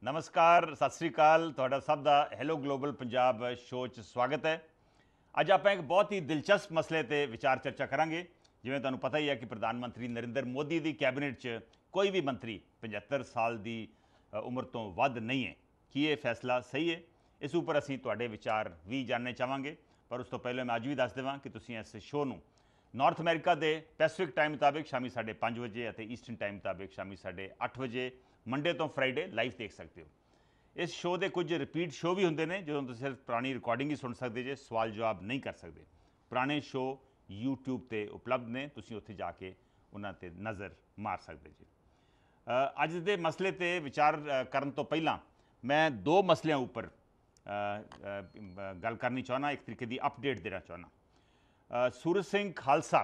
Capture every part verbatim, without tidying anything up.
नमस्कार, सत श्री अकाल, तुहाडा सब दा हैलो ग्लोबल पंजाब शो च स्वागत है। अज आप एक बहुत ही दिलचस्प मसले ते विचार चर्चा करांगे। जिवें तुहानूं पता ही है कि प्रधानमंत्री नरेंद्र मोदी दी कैबिनेट च कोई भी मंत्री पचहत्तर साल की उम्र तो वध नहीं है। कि ये फैसला सही है? इस उपर असीं तुहाडे विचार भी जानने चाहांगे। पर उस तो पहले मैं अज भी दस देवां कि तुसीं इस शो नूं नॉर्थ अमेरिका के पैसिफिक टाइम मुताबिक शामी साढ़े पाँच बजे और ईस्टर्न टाइम मुताबिक शामी साढ़े अठ बजे मंडे तो फ्राइडे लाइव देख सकते हो। इस शो के कुछ रिपीट शो भी होंगे ने जो तुम सिर्फ पुरानी रिकॉर्डिंग ही सुन सकते जे, सवाल जवाब नहीं कर सकते। पुराने शो यूट्यूब पर उपलब्ध ने, तुसीं उत्थे जाके उन्हां ते नज़र मार सकते जे। अज के मसले ते विचार करन तो पहला मैं दो मसलों उपर गल करनी चाहना, एक तरीके की अपडेट देना चाहना। सूरज सिंह खालसा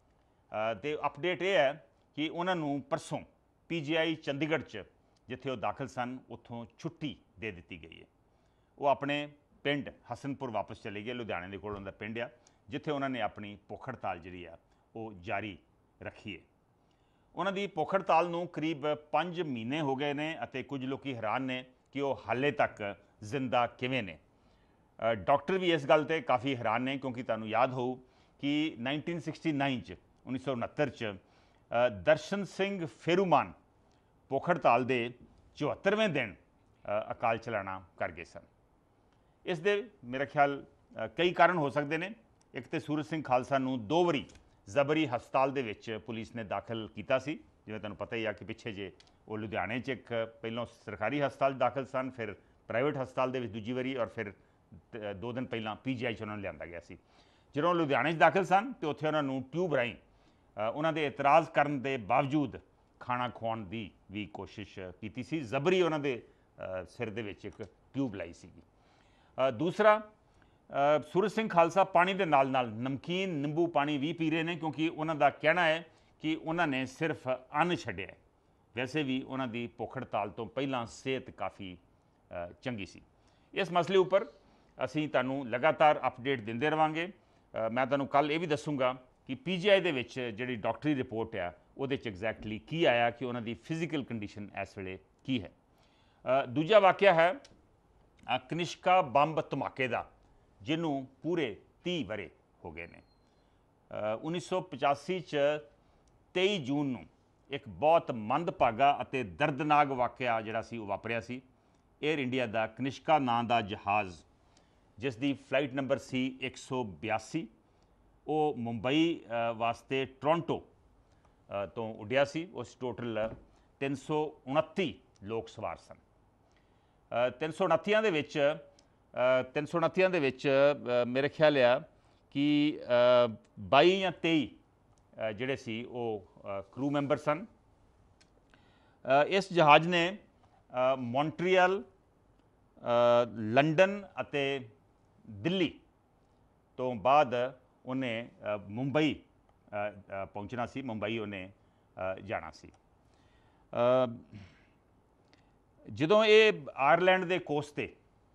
ते अपडेट यह है कि उन्होंने परसों पी जी आई चंडीगढ़ च जिथे वो दाखिल सन उत्थों छुट्टी दे दी गई है। वो अपने पिंड हसनपुर वापस चले गए। लुधियाने के कोल उन्हां दा पिंड आ जिथे उन्होंने अपनी भुख हड़ताल जी आ वो जारी रखी है। उन्होंने भुख हड़ताल नूं करीब पाँच महीने हो गए ने अते कुछ लोग हैरान ने कि वो हाले तक जिंदा किवें ने। डॉक्टर भी इस गल ते काफ़ी हैरान ने क्योंकि तुहानूं याद हो कि नाइनटीन सिक्सटी नाइन च उन्नीस सौ उनहत्तर च दर्शन सिंह फेरूमान भुख हड़ताल के चौहत्तरवें दिन अकाल चलाना कर गए सन। इस दे मेरा ख्याल कई कारण हो सकते हैं। एक तो सूरज सिंह खालसा नूं दो बारी जबरी हस्पताल दे विच पुलिस ने दाखिल किया सी। जिवें तुहानूं पता ही आ कि पिछे जे वो लुधियाने च एक पहलों सरकारी हस्पताल दाखिल सन, फिर प्राइवेट हस्पताल दे विच दूजी बारी, और फिर दो दिन पहलां पी जी आई च उन्होंने लिया गया सी। जो लुधियाने दाखिल सन तो उत्थे उन्होंने ट्यूब राहीं उन्होंने एतराज़ करने के बावजूद खाना खुआउण की भी कोशिश की सी। जबरी उन्होंने सिर दे विच एक ट्यूब लाई सी। दूसरा, सूरज सिंह खालसा पानी के नाल नाल नमकीन निंबू पानी भी पी रहे हैं क्योंकि उन्हों का कहना है कि उन्होंने सिर्फ अन्न छड्डिया है। वैसे भी उन्होंने भुख हड़ताल तो पहला सेहत काफ़ी चंगी सी। इस मसले उपर असीं तुहानूं लगातार अपडेट देंदे रहांगे। मैं तुहानूं कल ये भी दसूँगा कि पी जी आई दे विच जिहड़ी डॉक्टरी रिपोर्ट आ उहदे च एग्जैक्टली की आया कि उन्होंने फिजिकल कंडीशन इस वेले की है। दूजा वाक़या है कनिष्का बंब धमाके का, जिन्हों पूरे तीह वरे हो गए ने। उन्नीस सौ पचासी च तेई जून नूं एक बहुत मंदभागा अते दर्दनाक वाक़या जिहड़ा सी वो वापरिया सी। एयर इंडिया का कनिष्का नां का जहाज़ जिसकी फ्लाइट नंबर सी एक सौ बयासी, वो मुंबई वास्ते टोरंटो तो उड्या सी। उस टोटल तीन सौ उनती लोग सवार सन। तीन सौ उनतियां दे विच तीन सौ उनतियां दे विच मेरे ख्याल आ कि बाई या तेई जिहड़े सी वो क्रू मैंबर सन। इस जहाज़ ने मॉन्ट्रियल, लंडन अते दिल्ली तो बाद उन्हें मुंबई पहुंचना सी, मुंबई उन्हें जाना सी। जदों ये आयरलैंड के कोस्ट ते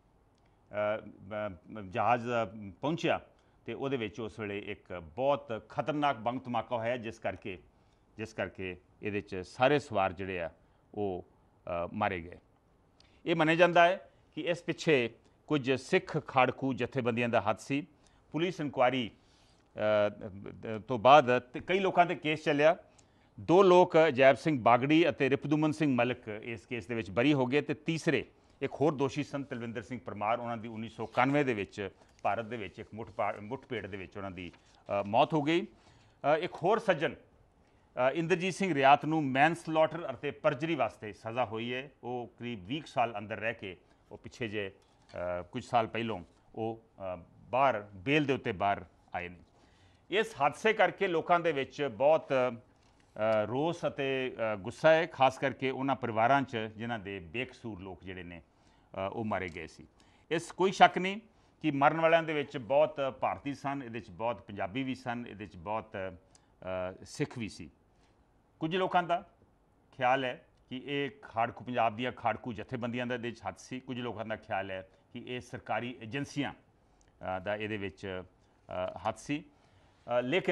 जहाज़ पहुंचा तो उहदे विच उस वेले एक बहुत खतरनाक बंब धमाका होया जिस करके जिस करके इहदे च सारे सवार जिहड़े आ वो मारे गए। ये मन्निया जाता है कि इस पिछे कुछ सिख खाड़कू जथेबंदियों का हथ सी। पुलिस इंक्वायरी तो बाद कई लोगों ते केस चलिया। दो लोग जैब सिंह बागड़ी और रिपदुमन सिंह मलिक इस केस के बरी हो गए। तो तीसरे एक होर दोषी सन तलविंदर सिंह परमार, उन्होंने उन्नीस सौ इक्यानवे के भारत के एक मुठभा मुठभेड़ के उन्होंने मौत हो गई। एक होर सज्जन इंद्रजीत सिंह रियात नूं मैनस्लॉटर और परजरी वास्ते सज़ा हुई है। वो करीब बीस साल अंदर रह के वो पिछे जे कुछ साल पहलों वो बाहर बेल के उत्ते बाहर आए ने। इस हादसे करके लोगों के विच बहुत रोस अते गुस्सा है, खास करके उन्हां परिवारां च जिन्हां दे बेकसूर लोग जिहड़े ने वो मारे गए सी। इस कोई शक नहीं कि मरण वालियां दे विच बहुत भारती सन, इहदे च बहुत पंजाबी भी सन, इहदे च बहुत सिख भी सी। कुछ लोगों का ख्याल है कि ये खाड़कू पंजाब दियां खाड़कू जथेबंदियां दा इहदे च हत्थ सी। कुछ लोगों का ख्याल है कि ये सरकारी एजेंसियां दा इहदे विच हत्थ सी। लेकिन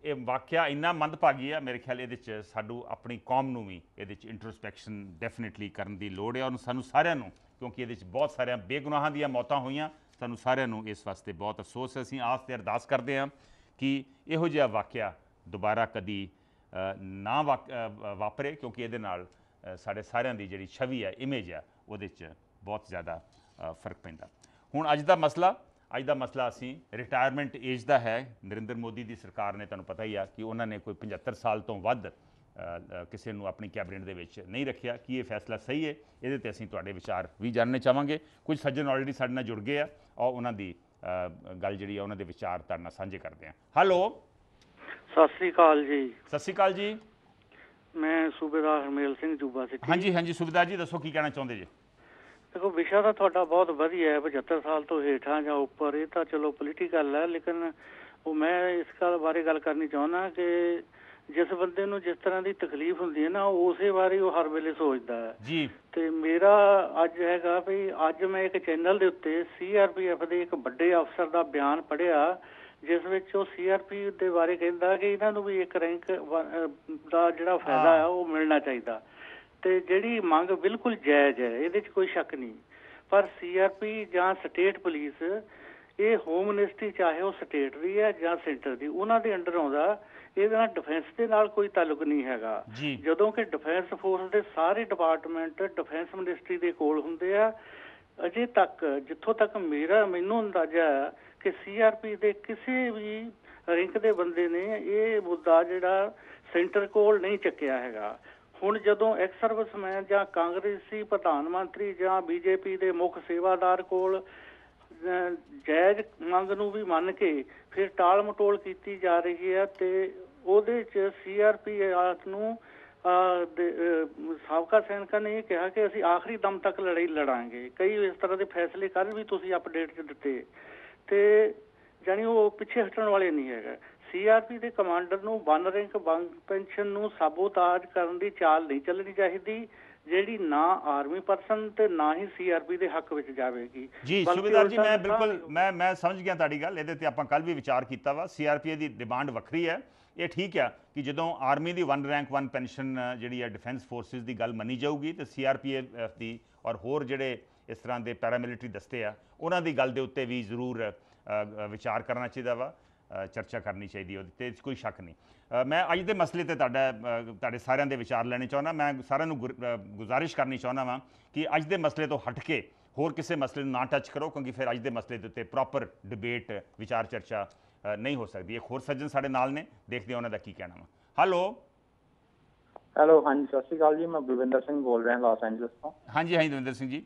ये वाक़या इन्ना मंदभागी है, मेरे ख्याल ये साडू अपनी कौम नूं भी ये इंट्रोस्पैक्शन डेफिनेटली करने की लोड़ है। और सानू सारिਆਂ ਨੂੰ, क्योंकि ये बहुत सारे बेगुनाहां ਦੀਆਂ मौतां होईयां, सानू सारिਆਂ ਨੂੰ इस वास्ते बहुत अफसोस है। ਅਸੀਂ आस ਤੇ अरदास करते हैं कि ਇਹੋ ਜਿਹਾ वाक़या दोबारा कदी ना वा वापरे, क्योंकि ये नाल साढ़े सारिਆਂ ਦੀ ਜਿਹੜੀ छवि है, इमेज है, ਉਹਦੇ 'ਚ बहुत ज़्यादा फर्क पैंदा। हुण अज दा मसला अज का मसला असी रिटायरमेंट एज का है। नरेंद्र मोदी की सरकार ने, तुहानूं पता ही है कि उन्होंने कोई पचहत्तर साल तो वध किसी नूं अपनी कैबिनेट दे विच नहीं रखिया। कि ये फैसला सही है? ये ते असीं तुहाडे विचार भी जानने चाहांगे। कुछ सज्जन ऑलरेडी साडे नाल जुड़ गए आ और उन्हां दी गल जिहड़ी आ उन्हां दे विचार तुहाडे नाल साझे करते हैं। हेलो, सत श्री अकाल जी। सत श्री अकाल जी। मैं सूबेदार हरमेल सिंह जूबा सिटी। हाँ जी, हाँ जी सूबेदार जी, दसो की कहना चाहुंदे जी? देखो, विषय तो थोड़ा बहुत वधिया है, पचहत्तर साल तो हेठां या उपर, ये तो चलो पोलीटिकल है, लेकिन वो मैं इस गल बारे गल करनी चाहुंदा कि जिस बंदे नूं जिस तरह की तकलीफ हुंदी है ना, उसे बारे वो हर वेले सोचदा है जी। तो मेरा अज हैगा भी, अज मैं एक चैनल के उत्ते सी आर पी एफ के एक बड़े अफसर का बयान पढ़िया, जिस विच वो सी आर पी दे बारे कहंदा कि इन्हां नूं भी एक रैंक का जिहड़ा फायदा है वो मिलना चाहिए। तो जिहड़ी मंग बिल्कुल जायज़ है, ये कोई शक नहीं। पर सी आर पी जां स्टेट पुलिस, ये होम मिनिस्ट्री चाहे वो स्टेट की है जां सेंटर की, उन्हां दे अंडर आउंदा। ये डिफेंस के नाल कोई ताल्लुक नहीं हैगा। जदों कि डिफेंस फोर्स के सारे डिपार्टमेंट डिफेंस मिनिस्ट्री के कोल हुंदे आ। अजे तक जिथों तक मेरा मैनूं अंदाजा है कि सी आर पी के किसी भी रैंक के बंदे ने ये मुद्दा जिहड़ा सेंटर कोल नहीं चुक्या हैगा। हुण जदों एक्स सर्विसमैन जां कांग्रेसी प्रधानमंत्री जां बीजेपी के मुख सेवादार कोल जायज़ मंग नूं भी मन के फिर टाल मटोल की जा रही है, तो ਉਹਦੇ 'ਚ सी आर पी ਨੂੰ ਸਾਬਕਾ ਸੈਨਿਕਾਂ ਨੇ ਇਹ ਕਿਹਾ ਕਿ ਅਸੀਂ ਆਖਰੀ ਦਮ ਤੱਕ ਲੜਾਈ ਲੜਾਂਗੇ। ਕਈ ਇਸ ਤਰ੍ਹਾਂ ਦੇ ਫੈਸਲੇ ਕੱਲ੍ਹ ਵੀ ਤੁਸੀਂ ਅਪਡੇਟ 'ਚ ਦਿੱਤੇ, ਤੇ ਜਾਣੀ ਉਹ ਪਿੱਛੇ ਹਟਣ ਵਾਲੇ ਨਹੀਂ ਹੈਗਾ। सी आर पी ਦੇ ਕਮਾਂਡਰ ਨੂੰ ਵਨ ਰੈਂਕ ਵਨ ਪੈਨਸ਼ਨ ਨੂੰ ਸਾਬੋਤਾਜ ਕਰਨ ਦੀ ਚਾਲ ਨਹੀਂ ਚੱਲਣੀ ਚਾਹੀਦੀ, ਜਿਹੜੀ ਨਾ ਆਰਮੀ ਪਰਸਨ ਤੇ ਨਾ ਹੀ सी आर पी ਦੇ ਹੱਕ ਵਿੱਚ ਜਾਵੇਗੀ। ਜੀ ਸੁਬੇਦਾਰ ਜੀ, ਮੈਂ ਬਿਲਕੁਲ ਮੈਂ ਮੈਂ ਸਮਝ ਗਿਆ ਤੁਹਾਡੀ ਗੱਲ। ਇਹਦੇ ਤੇ ਆਪਾਂ ਕੱਲ ਵੀ ਵਿਚਾਰ ਕੀਤਾ ਵਾ। सी आर पी ਦੀ ਡਿਮਾਂਡ ਵੱਖਰੀ ਹੈ। ਇਹ ਠੀਕ ਆ ਕਿ ਜਦੋਂ ਆਰਮੀ ਦੀ ਵਨ ਰੈਂਕ ਵਨ ਪੈਨਸ਼ਨ ਜਿਹੜੀ ਹੈ ਡਿਫੈਂਸ ਫੋਰਸਿਸ ਦੀ ਗੱਲ ਮੰਨੀ ਜਾਊਗੀ, ਤੇ सी आर पी एफ ਦੀ ਔਰ ਹੋਰ ਜਿਹੜੇ ਇਸ ਤਰ੍ਹਾਂ ਦੇ ਪੈਰਾਮਿਲਟਰੀ ਦਸਤੇ ਆ ਉਹਨਾਂ ਦੀ ਗੱਲ ਦੇ ਉੱਤੇ ਵੀ ਜ਼ਰੂਰ ਵਿਚਾਰ ਕਰਨਾ ਚਾਹੀਦਾ ਵਾ, ਚਰਚਾ ਕਰਨੀ ਚਾਹੀਦੀ ਉਹਦੇ 'ਤੇ ਕੋਈ ਸ਼ੱਕ ਨਹੀਂ। ਮੈਂ ਅੱਜ ਦੇ ਮਸਲੇ 'ਤੇ ਤੁਹਾਡਾ ਤੁਹਾਡੇ ਸਾਰਿਆਂ ਦੇ ਵਿਚਾਰ ਲੈਣੇ ਚਾਹੁੰਦਾ। ਮੈਂ ਸਾਰਿਆਂ ਨੂੰ ਗੁਜ਼ਾਰਿਸ਼ ਕਰਨੀ ਚਾਹੁੰਦਾ ਵਾਂ ਕਿ ਅੱਜ ਦੇ ਮਸਲੇ ਤੋਂ ਹਟ ਕੇ ਹੋਰ ਕਿਸੇ ਮਸਲੇ ਨੂੰ ਨਾ ਟੱਚ ਕਰੋ, ਕਿਉਂਕਿ ਫਿਰ ਅੱਜ ਦੇ ਮਸਲੇ ਦੇ ਉੱਤੇ ਪ੍ਰੋਪਰ ਡਿਬੇਟ ਵਿਚਾਰ ਚਰਚਾ नहीं हो सकती। एक होर सज्जन साढ़े नाल ने, देखते हैं उन्होंने की कहना वा। हेलो हेलो, हाँ जी, सत श्री अकाल जी। मैं बलविंदर सिंह बोल रहा लॉस एंजलिस तो। हाँ जी, हाँ जी दविंदर सिंह जी।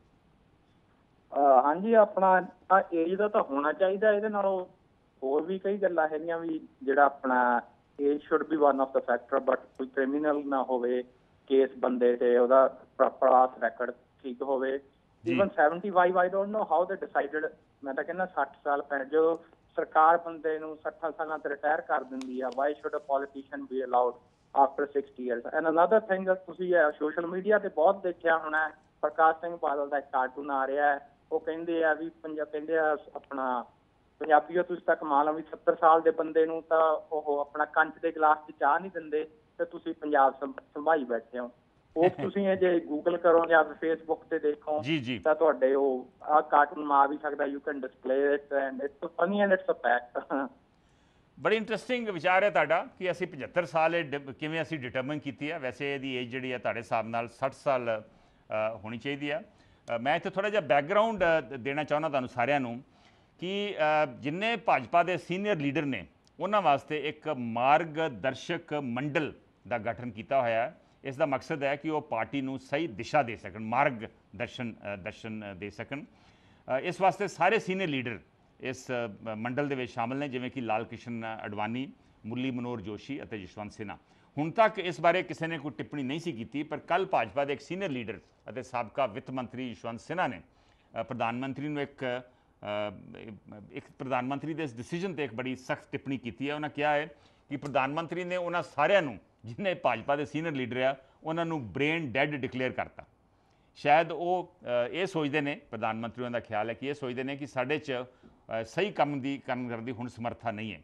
हाँ जी, अपना एज का तो होना चाहिए, ये होर भी कई गल्लां हैगियां भी, जिहड़ा अपना age should be one of the factor, but कोई क्रिमिनल ना होवे केस बंदे ते ओहदा प्रॉपर रैकॉर्ड ठीक होवे। Even seventy five I don't know how they decided. मैं तो कहना सठ साल पै जो सरकार बंदे नूं सट्ठां सालां ते रिटायर कर दिंदी है। Why should a politician be allowed after sixty years? And another thing तुसीं सोशल मीडिया ते बहुत देखिया होना, प्रकाश सिंह बादल का एक कार्टून आ रहा है, वो कहंदे आ भी पंजाब कहंदे आ अपना पंजाबीओ तुसीं तां कमाल आ भी सत्तर साल दे बंदे नूं तां ओह अपना कंच दे गिलास च चाह नहीं दिंदे ते तुसीं पंजाब संभाई बैठे हो। ਉਹ ਤੁਸੀਂ ਇਹ ਜੇ ਗੂਗਲ ਕਰੋ ਜਾਂ ਫੇਸਬੁੱਕ ਤੇ ਦੇਖੋ ਜੀ ਜੀ ਤਾਂ ਤੁਹਾਡੇ ਉਹ ਆ ਕਾਰਟੂਨ ਆ ਵੀ ਸਕਦਾ। You can display it and it's funny and it's a fact. ਬੜੀ ਇੰਟਰਸਟਿੰਗ ਵਿਚਾਰ ਹੈ ਤੁਹਾਡਾ ਕਿ ਅਸੀਂ ਪਚਹੱਤਰ ਸਾਲ ਕਿਵੇਂ ਅਸੀਂ ਡਿਟਰਮਨ ਕੀਤੀ ਹੈ। ਵੈਸੇ ਇਹਦੀ ਏਜ ਜਿਹੜੀ ਹੈ ਤੁਹਾਡੇ ਹਿਸਾਬ ਨਾਲ ਸੱਠ ਸਾਲ ਹੋਣੀ ਚਾਹੀਦੀ ਆ। ਮੈਂ ਇੱਥੇ ਥੋੜ੍ਹਾ ਜਿਹਾ ਬੈਕਗਰਾਊਂਡ ਦੇਣਾ ਚਾਹੁੰਦਾ ਤੁਹਾਨੂੰ ਸਾਰਿਆਂ ਨੂੰ ਕਿ ਜਿੰਨੇ ਭਾਜਪਾ ਦੇ ਸੀਨੀਅਰ ਲੀਡਰ ਨੇ ਉਹਨਾਂ ਵਾਸਤੇ ਇੱਕ ਮਾਰਗਦਰਸ਼ਕ ਮੰਡਲ ਦਾ ਗਠਨ ਕੀਤਾ ਹੋਇਆ ਹੈ। इस दा मकसद है कि वो पार्टी नूं सही दिशा दे सकन, मार्ग दर्शन दर्शन दे सकन। इस वास्ते सारे सीनियर लीडर इस मंडल दे विच शामिल ने, जिवें कि लाल कृष्ण अडवाणी, मुरली मनोहर जोशी और यशवंत सिन्हा। हुण तक इस बारे किसी ने कोई टिप्पणी नहीं सी कीती, पर कल भाजपा के एक सीनियर लीडर और साबका वित्त मंत्री यशवंत सिन्हा ने प्रधानमंत्री नूं एक एक प्रधानमंत्री के इस डिसीजन पर एक बड़ी सख्त टिप्पणी की है। उन्होंने कहा है कि प्रधानमंत्री ने उन्होंने सारिਆਂ ਨੂੰ जिन्हें भाजपा के सीनियर लीडर आ उन्होंने ब्रेन डैड डिकलेयर करता। शायद वो ये सोचते हैं, प्रधानमंत्री का ख्याल है कि ये सोचते हैं कि साढ़े च सही काम की काम करने की हुण समर्था नहीं है।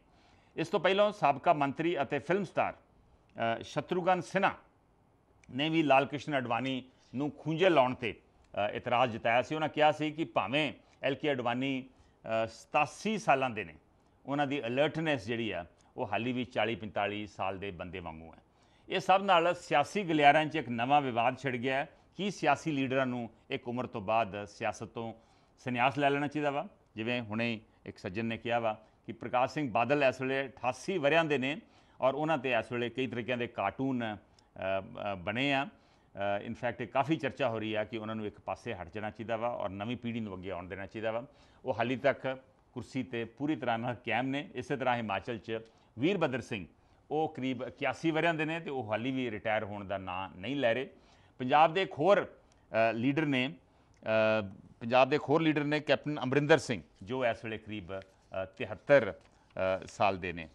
इस तो पहलों साबका मंत्री और फिल्म स्टार शत्रुघ्न सिन्हा ने भी लाल कृष्ण अडवाणी नूं खूंजे लाउण ते इतराज़ जताया सी। उन्होंने कहा सी कि भावें एल के अडवाणी सतासी सालों के ने, उन्हों की अलर्टनैस जी है वो हाली भी चाली पंताली साल के बंदे वांगू है। ये सब नाल सियासी गलियारां च एक नवा विवाद छिड़ गया है कि सियासी लीडरां नूं एक उम्र तो बाद सियासत तो संन्यास लै लेना चाहिए वा। जिवें हुणे एक सज्जन ने कहा वा कि प्रकाश सिंह बादल इस वेले अठासी वरियां दे ने और उन्हां ते इस वेले कई तरीक़े के कार्टून बने आ। इनफैक्ट काफ़ी चर्चा हो रही है कि उन्होंने एक पासे हट जाना चाहिए वा और नवी पीढ़ी नूं अगे आउण देना चाहिए वा। वो हाली तक कुर्सी ते पूरी तरह नाल कायम ने। इस तरह हिमाचल च वीरभद्र सिंह वो करीब इक्यासी वरियां दे ने ते वो हाली भी रिटायर होने का नां नहीं लै रहे। पंजाब दे एक होर लीडर ने पंजाब दे एक होर लीडर ने कैप्टन अमरिंदर सिंह जो इस वेले करीब तिहत्तर साल दे ने।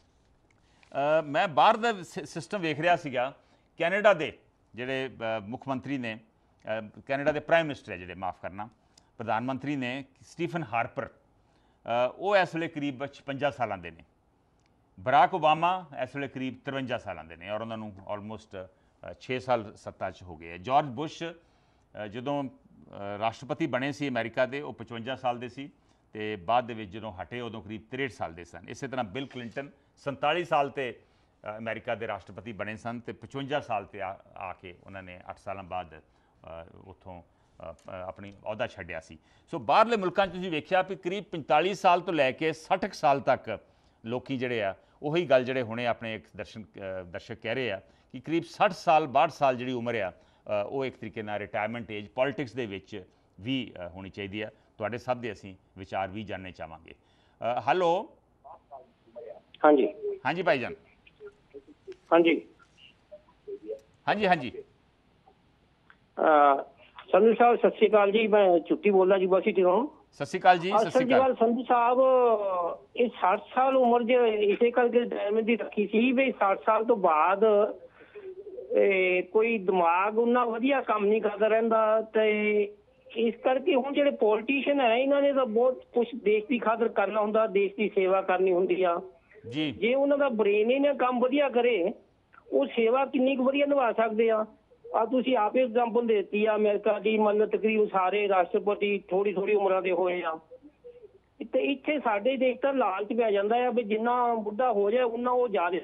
मैं बाहर दा सिस्टम वेख रहा सीगा। कैनेडा दे जिहड़े मुख्यमंत्री ने, कैनेडा के प्राइम मिनिस्टर है जिहड़े, माफ़ करना, प्रधानमंत्री ने स्टीफन हार्पर, वो इस वेले करीब छपंजा सालों के ने। बराक ओबामा इस वेले करीब तिरवंजा सालों के ने और उन्होंने ऑलमोस्ट छे साल सत्ता च हो गए। जॉर्ज बुश जदों राष्ट्रपति बने सी अमेरिका के, वो पचवंजा साल के सी ते बाद दे विच जदों हटे उदों करीब तिरसठ साल के सन। इस तरह बिल क्लिंटन संताली साल ते अमेरिका के राष्ट्रपति बने सन ते पचवंजा साल ते आके उन्होंने अठ साल बाद उत्थों अपनी अहुदा छड्डिया सी। सो बाहरले मुल्कां च तुसीं वेखिया भी करीब पंताली साल तो लैके सठ साल तक लोकी जिहड़े आ उही गल जिहड़े हुणे अपने एक दर्शन दर्शक कह रहे हैं कि करीब सठ साल बाहठ साल जिहड़ी उम्र आ वो एक तरीके नाल रिटायरमेंट एज पॉलिटिक्स दे विच भी होनी चाहिए है। तुहाडे सब दे असीं विचार भी जानने चाहांगे। हैलो, हाँ जी, हाँ जी भाईजान, हाँ जी, हाँ जी, हाँ जी, संधू साहब सत श्री अकाल जी। मैं छुट्टी बोलना जी बसी तो सत श्री अकाल जी। सत श्री अकाल संधू साहब, ये साठ साल उम्र जो इसे करके रिटायरमेंट की रखी सी भी साठ साल तो बाद ए, कोई दिमाग उन्ना वधिया काम नहीं करता रहिंदा ते इस करके हुण जिहड़े पॉलिटिशियन है इन्होंने तो बहुत कुछ देश की खातर करना हुंदा, देश की सेवा करनी हुंदी आ जी। जे उन्हां दा ब्रेन ही ना काम वधिया करे वो सेवा किन्नी कुछ वधिया निभा सकदे आ। आ तुसीं आप एग्जाम्पल देती आ अमेरिका की, मतलब तकरीबन सारे राष्ट्रपति थोड़ी थोड़ी उम्र के होए आ ते इत्थे साडे देश दा लालच पै जांदा है भी जिन्ना बुढ़ा हो जाए उन्ना वो ज्यादा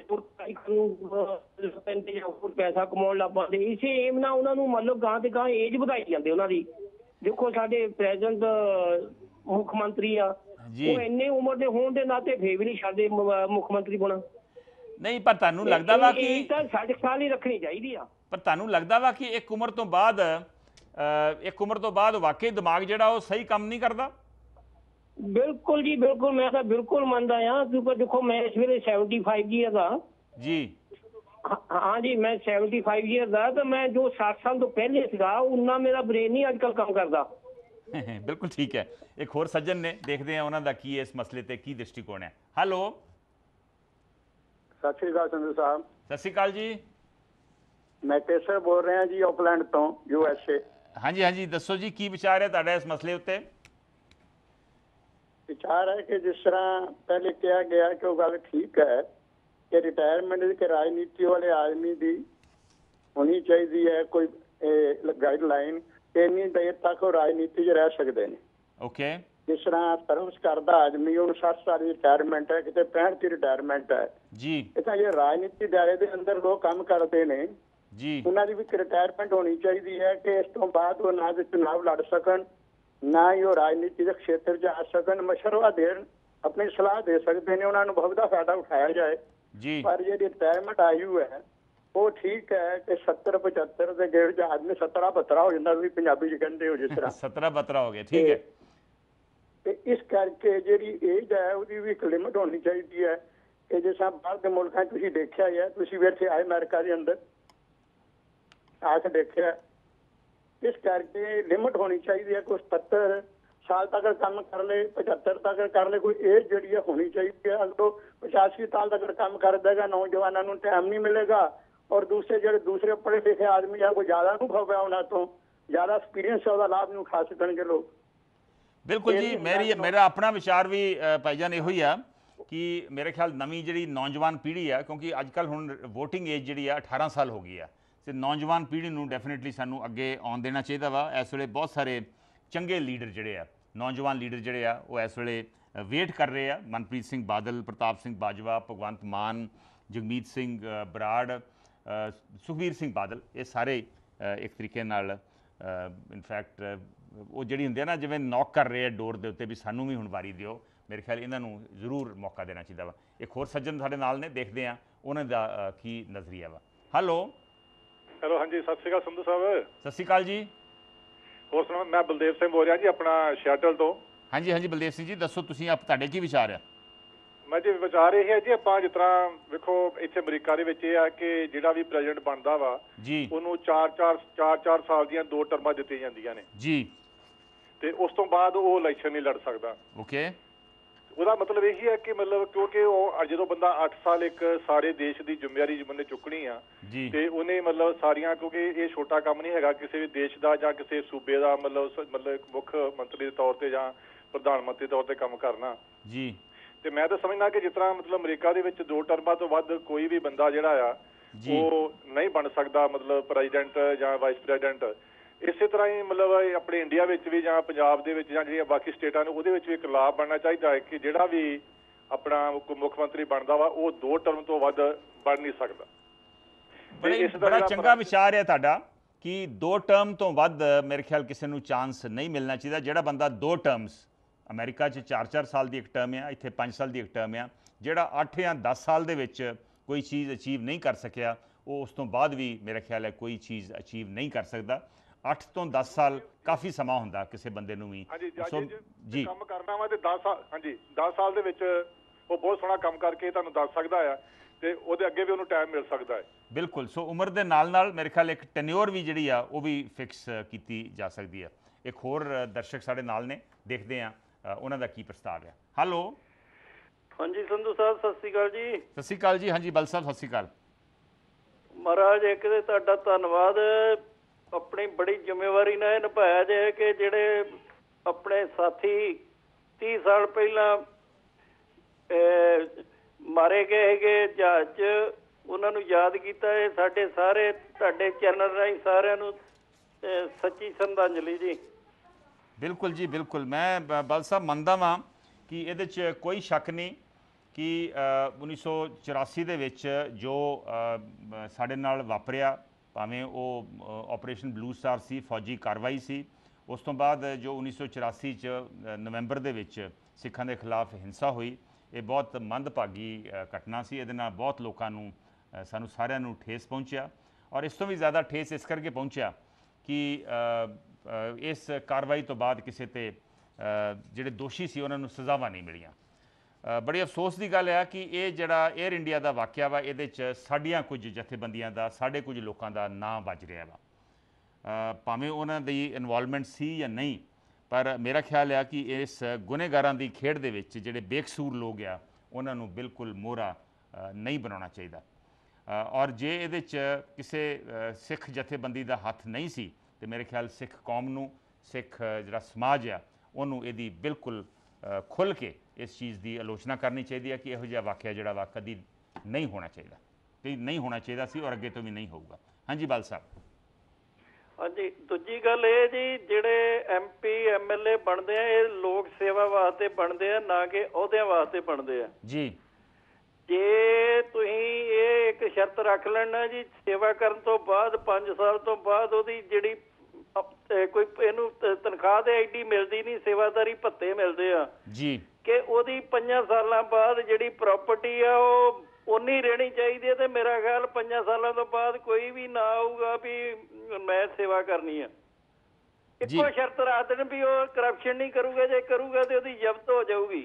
पैसा कमाउण लग पांदे। इसे एम ना उन्हां नूं मतलब गांह ते गांह एज वधाई जांदे उन्हां दी। देखो साडे प्रेजिडेंट मुख मंत्री आ वो इन्ने उम्र दे होण दे नाते फिर भी नहीं छड्डदे मुख मंत्री बना नहीं। पर तुहानूं लगदा वा कि साठ साल ही रखनी चाहिदी आ। पर तुहानूं लगदा वा कि एक उम्र तो बाद एक उम्र तो बाद वाकई दिमाग जिहड़ा वो सही काम नहीं करदा? बिल्कुल जी बिल्कुल, मैं तो बिल्कुल मानदा हां क्योंकि देखो मैं इस वेले सैवनटी फाइव ईयर दा जी। हाँ जी, मैं सैवनटी फाइव ईयर दा तो मैं जो साठ साल तो पहले सीगा उन्ना मेरा ब्रेन ही आजकल काम करदा। बिल्कुल ठीक है। एक होर सज्जन ने, देखते हैं उन्हों का की इस मसले ते की दृष्टिकोण है। हैलो, सत श्री अकाल संधू साहब। सत श्री अकाल जी। मैं केसर बोल रहा जी ऑकलैंड तो यूएसए। हाँ जी, हाँ जी, दसो जी की विचार है तुहाडा इस मसले उत्ते? विचार है कि जिस तरह पहले कहा गया कि वो गल ठीक है कि रिटायरमेंट के राजनीति वाले आदमी की होनी चाहिए है कोई गाइडलाइन इन्नी देर तक वो राजनीति च रह सकते हैं। ओके। जिस तरह सर्विस करता आदमी उन्हें सठ साल रिटायरमेंट है, कितने पैंठ की रिटायरमेंट है जी। इतना ये राजनीति दायरे के अंदर लोग काम करते हैं जी, उन्होंने भी रिटायरमेंट होनी चाहिए है कि इस तो बाद वो ना तो चुनाव लड़ सकन ना ही वो राजनीति के क्षेत्र च आ सकन, मशवरा देन अपनी सलाह दे सकते हैं, उन्होंने बहुत फायदा उठाया जाए जी। पर ये रिटायरमेंट आयु है वो ठीक है कि सत्तर पचहत्तर के गेड़ च आदमी सत्रह बतरा हो जाता, पंजाबी च कहते हो जिस तरह सत्रह बतरा हो गया, ठीक है। ते इस करके जी एज है वो भी एक लिमिट होनी चाहिए है कि जिस बाहर के मुल्कों तुम देखा ही है, तुम भी इतने आए अमेरिका के अंदर आके देखा, इस करके लिमिट होनी चाहिए है। कुछ सत्तर साल तक काम कर ले, पचहत्तर तक कर ले, कोई एज जी होनी चाहिए। अगर पचासी साल तक काम कर देगा नौजवानों को टाइम नहीं मिलेगा और दूसरे जो दूसरे पढ़े लिखे आदमी है कोई ज्यादा अनुभव है उन्होंने तो ज्यादा एक्सपीरियंस है लाभ नहीं उठा सकन लोग। बिल्कुल जी, मेरी मेरा अपना विचार भी भाईजान यो ही है कि मेरे ख्याल नवीं जी नौजवान पीढ़ी है, क्योंकि अजकल हुण वोटिंग एज जी अठारह साल हो गई है, तो नौजवान पीढ़ी नूं डेफिनेटली सानू अगे आउण देना चाहिए वा। इस वेले बहुत सारे चंगे लीडर जिहड़े आ, नौजवान लीडर जिहड़े आ वो इस वेले वेट कर रहे हैं। मनप्रीत सिंह बादल, प्रताप सिंह बाजवा, भगवंत मान, जगमीत सिंह बराड़, सुखबीर सिंह बादल, ये सारे एक तरीके नाल इनफैक्ट वो जिहड़ी हुंदी है ना, जिवें नॉक कर रहे हैं डोर दे उत्ते भी सानू भी हुण वारी दिओ। मेरे ख्याल इन्हों जरूर मौका देना चाहिए वा। एक होर सज्जन साडे नाल ने, देखते हैं उन्होंने दा की नज़रिया वा। हेलो हेलो, हाँ जी, सत श्री अकाल संधू साहब। सत श्री अकाल जी। होर सुनो, मैं बलदेव सिंह बोल रहा जी अपना शैटल तो। हाँ जी हाँ जी बलदेव सिंह जी, दसो तुसीं आप तुहाडे की विचार है? मैं जी विचार ये है जी, ਆਪਾਂ जिस तरह वेखो इत्थे अमरीका दे विच ये है कि जिहड़ा भी प्रेजिडेंट बनदा वा जी ਉਹਨੂੰ चार चार चार चार साल ਦੀਆਂ ਦੋ ਟਰਮਾਂ ਦਿੱਤੀਆਂ ਜਾਂਦੀਆਂ ਨੇ जी, ਤੇ ਉਸ ਤੋਂ ਬਾਅਦ ਉਹ ਇਲੈਕਸ਼ਨ ਨਹੀਂ ਲੜ ਸਕਦਾ। ओके, ਉਹਦਾ ਮਤਲਬ ਇਹੀ ਹੈ ਕਿ ਮਤਲਬ ਕਿਉਂਕਿ ਉਹ ਜਦੋਂ ਬੰਦਾ ਅੱਠ ਸਾਲ ਇੱਕ ਸਾਰੇ ਦੇਸ਼ ਦੀ ਜ਼ਿੰਮੇਵਾਰੀ ਜਿਵੇਂ ਚੁੱਕਣੀ ਆ जी ਤੇ ਉਹਨੇ ਮਤਲਬ ਸਾਰੀਆਂ, ਕਿਉਂਕਿ ਇਹ ਛੋਟਾ ਕੰਮ ਨਹੀਂ ਹੈਗਾ ਕਿਸੇ ਵੀ ਦੇਸ਼ ਦਾ ਜਾਂ ਕਿਸੇ ਸੂਬੇ ਦਾ ਮਤਲਬ ਮਤਲਬ ਮੁੱਖ ਮੰਤਰੀ ਦੇ ਤੌਰ ਤੇ ਜਾਂ ਪ੍ਰਧਾਨ ਮੰਤਰੀ ਦੇ ਤੌਰ ਤੇ ਕੰਮ ਕਰਨਾ जी। ਤੇ ਮੈਂ ਤਾਂ ਸਮਝਦਾ ਕਿ ਜਿਸ ਤਰ੍ਹਾਂ ਮਤਲਬ ਅਮਰੀਕਾ ਦੇ ਵਿੱਚ ਦੋ ਟਰਮਾਂ ਤੋਂ ਵੱਧ ਕੋਈ ਵੀ ਬੰਦਾ ਜਿਹੜਾ ਆ ਉਹ ਨਹੀਂ ਬਣ ਸਕਦਾ ਮਤਲਬ ਪ੍ਰੈਜ਼ੀਡੈਂਟ ਜਾਂ ਵਾਈਸ ਪ੍ਰੈਜ਼ੀਡੈਂਟ। ਇਸੇ ਤਰ੍ਹਾਂ ਹੀ ਮਤਲਬ ਆਪਣੇ ਇੰਡੀਆ ਵਿੱਚ ਵੀ ਜਾਂ ਪੰਜਾਬ ਦੇ ਵਿੱਚ ਜਾਂ ਜਿਹੜੀਆਂ ਬਾਕੀ ਸਟੇਟਾਂ ਨੇ ਉਹਦੇ ਵਿੱਚ ਵੀ ਇੱਕ ਲਾਭ ਬਣਨਾ ਚਾਹੀਦਾ ਹੈ ਕਿ ਜਿਹੜਾ ਵੀ ਆਪਣਾ ਮੁੱਖ ਮੰਤਰੀ ਬਣਦਾ ਵਾ ਉਹ ਦੋ ਟਰਮ ਤੋਂ ਵੱਧ ਬਣ ਨਹੀਂ ਸਕਦਾ। ਬੜੇ ਬੜਾ ਚੰਗਾ ਵਿਚਾਰ ਹੈ ਤੁਹਾਡਾ ਕਿ ਦੋ ਟਰਮ ਤੋਂ ਵੱਧ ਮੇਰੇ ਖਿਆਲ ਕਿਸੇ ਨੂੰ ਚਾਂਸ ਨਹੀਂ ਮਿਲਣਾ ਚਾਹੀਦਾ। ਜਿਹੜਾ ਬੰਦਾ ਦੋ ਟਰਮਸ, ਅਮਰੀਕਾ 'ਚ ਚਾਰ ਚਾਰ ਸਾਲ ਦੀ ਇੱਕ ਟਰਮ ਆ, ਇੱਥੇ ਪੰਜ ਸਾਲ ਦੀ ਇੱਕ ਟਰਮ ਆ, ਜਿਹੜਾ ਅੱਠ ਜਾਂ ਦਸ ਸਾਲ ਦੇ ਵਿੱਚ ਕੋਈ ਚੀਜ਼ ਅਚੀਵ ਨਹੀਂ ਕਰ ਸਕਿਆ ਉਹ ਉਸ ਤੋਂ ਬਾਅਦ ਵੀ ਮੇਰਾ ਖਿਆਲ ਹੈ ਕੋਈ ਚੀਜ਼ ਅਚੀਵ ਨਹੀਂ ਕਰ ਸਕਦਾ। ਅੱਠ ਤੋਂ ਦਸ ਸਾਲ ਕਾਫੀ ਸਮਾਂ ਹੁੰਦਾ ਕਿਸੇ ਬੰਦੇ ਨੂੰ ਵੀ। ਜੀ ਕੰਮ ਕਰਨਾ ਵਾ ਤੇ ਦਸ ਸਾਲ, ਹਾਂਜੀ ਦਸ ਸਾਲ ਦੇ ਵਿੱਚ ਉਹ ਬਹੁਤ ਸੋਹਣਾ ਕੰਮ ਕਰਕੇ ਤੁਹਾਨੂੰ ਦੱਸ ਸਕਦਾ ਆ ਤੇ ਉਹਦੇ ਅੱਗੇ ਵੀ ਉਹਨੂੰ ਟਾਈਮ ਮਿਲ ਸਕਦਾ ਹੈ। ਬਿਲਕੁਲ। ਸੋ ਉਮਰ ਦੇ ਨਾਲ ਨਾਲ ਮੇਰੇ ਖਿਆਲ ਇੱਕ ਟੈਨਿਓਰ ਵੀ ਜਿਹੜੀ ਆ ਉਹ ਵੀ ਫਿਕਸ ਕੀਤੀ ਜਾ ਸਕਦੀ ਆ। ਇੱਕ ਹੋਰ ਦਰਸ਼ਕ ਸਾਡੇ ਨਾਲ ਨੇ, ਦੇਖਦੇ ਆ ਉਹਨਾਂ ਦਾ ਕੀ ਪ੍ਰਸਤਾਵ ਹੈ। ਹੈਲੋ, ਹਾਂਜੀ ਸੰਧੂ ਸਾਹਿਬ, ਸਤਿ ਸ਼੍ਰੀ ਅਕਾਲ ਜੀ। ਸਤਿ ਸ਼੍ਰੀ ਅਕਾਲ ਜੀ। ਹਾਂਜੀ ਬਲ ਸਾਹਿਬ, ਸਤਿ ਸ਼੍ਰੀ ਅਕਾਲ। ਮਹਾਰਾਜ ਇੱਕ ਤੇ ਤੁਹਾਡਾ ਧੰਨਵਾਦ, ਆਪਣੀ ਬੜੀ ਜ਼ਿੰਮੇਵਾਰੀ ਨਾਲ ਇਹ ਨਿਭਾਇਆ ਜਾਏ ਕਿ ਜਿਹੜੇ ਆਪਣੇ ਸਾਥੀ ਤੀਹ ਸਾਲ ਪਹਿਲਾਂ ਮਾਰੇ ਗਏ ਹੈਗੇ ਜਹਾਜ਼ 'ਚ, ਉਹਨਾਂ ਨੂੰ ਯਾਦ ਕੀਤਾ। ਇਹ ਸਾਡੇ ਸਾਰੇ ਤੁਹਾਡੇ ਚੈਨਲ ਰਾਹੀਂ ਸਾਰਿਆਂ ਨੂੰ ਸੱਚੀ ਸ਼ਰਧਾਂਜਲੀ ਜੀ। ਬਿਲਕੁਲ ਜੀ, ਬਿਲकुल। मैं बल साहब ਮੰਨਦਾ ਵਾਂ ਕਿ ਇਹਦੇ 'ਚ ਕੋਈ ਸ਼ੱਕ ਨਹੀਂ ਕਿ ਉੱਨੀ ਸੌ ਚੁਰਾਸੀ ਦੇ ਵਿੱਚ ਜੋ ਸਾਡੇ ਨਾਲ ਵਾਪਰਿਆ, ਭਾਵੇਂ ਉਹ ਆਪਰੇਸ਼ਨ ਬਲੂ ਸਟਾਰ ਸੀ, ਫੌਜੀ ਕਾਰਵਾਈ ਸੀ, ਉਸ ਤੋਂ ਬਾਅਦ ਜੋ ਉੱਨੀ ਸੌ ਚੁਰਾਸੀ 'ਚ ਨਵੰਬਰ ਦੇ ਵਿੱਚ ਸਿੱਖਾਂ ਦੇ ਖਿਲਾਫ ਹਿੰਸਾ ਹੋਈ, ਇਹ ਬਹੁਤ ਮੰਦਭਾਗੀ ਘਟਨਾ ਸੀ। ਇਹਦੇ ਨਾਲ ਬਹੁਤ ਲੋਕਾਂ ਨੂੰ, ਸਾਨੂੰ ਸਾਰਿਆਂ ਨੂੰ ਠੇਸ ਪਹੁੰਚਿਆ, ਔਰ ਇਸ ਤੋਂ ਵੀ ਜ਼ਿਆਦਾ ਠੇਸ ਇਸ ਕਰਕੇ ਪਹੁੰਚਿਆ ਕਿ ਇਸ ਕਾਰਵਾਈ ਤੋਂ ਬਾਅਦ ਕਿਸੇ 'ਤੇ ਜਿਹੜੇ ਦੋਸ਼ੀ ਸੀ ਉਹਨਾਂ ਨੂੰ ਸਜ਼ਾਵਾਂ ਨਹੀਂ ਮਿਲੀਆਂ। ਬੜੀ ਅਫਸੋਸ ਦੀ ਗੱਲ ਹੈ ਕਿ ਇਹ ਜਿਹੜਾ ਏਅਰ ਇੰਡੀਆ ਦਾ ਵਾਕਿਆ ਵਾ, ਇਹਦੇ 'ਚ ਸਾਡੀਆਂ ਕੁਝ ਜਥੇਬੰਦੀਆਂ ਦਾ, ਸਾਡੇ ਕੁਝ ਲੋਕਾਂ ਦਾ ਨਾਂ ਵੱਜ ਰਿਹਾ ਵਾ। ਭਾਵੇਂ ਉਹਨਾਂ ਦੀ ਇਨਵੋਲਵਮੈਂਟ ਸੀ ਜਾਂ ਨਹੀਂ, ਪਰ ਮੇਰਾ ਖਿਆਲ ਹੈ ਕਿ ਇਸ ਗੁਨੇਗਾਰਾਂ ਦੀ ਖੇਡ ਦੇ ਵਿੱਚ ਜਿਹੜੇ ਬੇਕਸੂਰ ਲੋਕ ਆ ਉਹਨਾਂ ਨੂੰ ਬਿਲਕੁਲ ਮੋਹਰਾ ਨਹੀਂ ਬਣਾਉਣਾ ਚਾਹੀਦਾ। ਔਰ ਜੇ ਇਹਦੇ 'ਚ ਕਿਸੇ ਸਿੱਖ ਜਥੇਬੰਦੀ ਦਾ ਹੱਥ ਨਹੀਂ ਸੀ ਤੇ ਮੇਰੇ ਖਿਆਲ ਸਿੱਖ ਕੌਮ ਨੂੰ, ਸਿੱਖ ਜਿਹੜਾ ਸਮਾਜ ਆ ਉਹਨੂੰ ਇਹਦੀ ਬਿਲਕੁਲ ਖੁੱਲ੍ਹ ਕੇ ਇਸ ਚੀਜ਼ ਦੀ ਆਲੋਚਨਾ ਕਰਨੀ ਚਾਹੀਦੀ ਹੈ ਕਿ ਇਹੋ ਜਿਹਾ ਵਾਕਿਆ ਜਿਹੜਾ ਵਾ ਕਦੀ ਨਹੀਂ ਹੋਣਾ ਚਾਹੀਦਾ, ਤੇ ਨਹੀਂ ਹੋਣਾ ਚਾਹੀਦਾ ਸੀ ਔਰ ਅੱਗੇ ਤੋਂ ਵੀ ਨਹੀਂ ਹੋਊਗਾ। ਹਾਂਜੀ ਬਲ ਸਾਹਿਬ। ਹਾਂਜੀ, ਦੂਜੀ ਗੱਲ ਇਹ ਜੀ, ਜਿਹੜੇ M P M L A ਬਣਦੇ ਆ ਇਹ ਲੋਕ ਸੇਵਾ ਵਾਸਤੇ ਬਣਦੇ ਆ, ਨਾ ਕਿ ਅਹੁਦਿਆਂ ਵਾਸਤੇ ਬਣਦੇ ਆ ਜੀ। ਜੇ ਤੁਸੀਂ ਇਹ ਇੱਕ ਸ਼ਰਤ ਰੱਖ ਲੈਣਾ ਜੀ, ਸੇਵਾ ਕਰਨ ਤੋਂ ਬਾਅਦ ਪੰਜ ਸਾਲ ਤੋਂ ਬਾਅਦ ਉਹਦੀ ਜਿਹੜੀ ਕੋਈ ਇਹਨੂੰ ਤਨਖਾਹ ਤੇ ਐਡੀ ਮਿਲਦੀ ਨਹੀਂ, ਸੇਵਾਦਾਰੀ ਭੱਤੇ ਮਿਲਦੇ ਆ ਜੀ, ਕਿ ਉਹਦੀ ਪੰਜਾਂ ਸਾਲਾਂ ਬਾਅਦ ਜਿਹੜੀ ਪ੍ਰਾਪਰਟੀ ਆ ਉਹ ਉਨੀ ਰਹਿਣੀ ਚਾਹੀਦੀ ਹੈ। ਤੇ ਮੇਰਾ ਖਿਆਲ ਪੰਜਾਂ ਸਾਲਾਂ ਤੋਂ ਬਾਅਦ ਕੋਈ ਵੀ ਨਾ ਆਊਗਾ ਵੀ ਮੈਂ ਸੇਵਾ ਕਰਨੀ ਆ। ਇੱਕੋ ਸ਼ਰਤ ਰੱਖ ਦੇਣ ਵੀ ਉਹ ਕਰਪਸ਼ਨ ਨਹੀਂ ਕਰੂਗਾ, ਜੇ ਕਰੂਗਾ ਤੇ ਉਹਦੀ ਜ਼ਬਤ ਹੋ ਜਾਊਗੀ।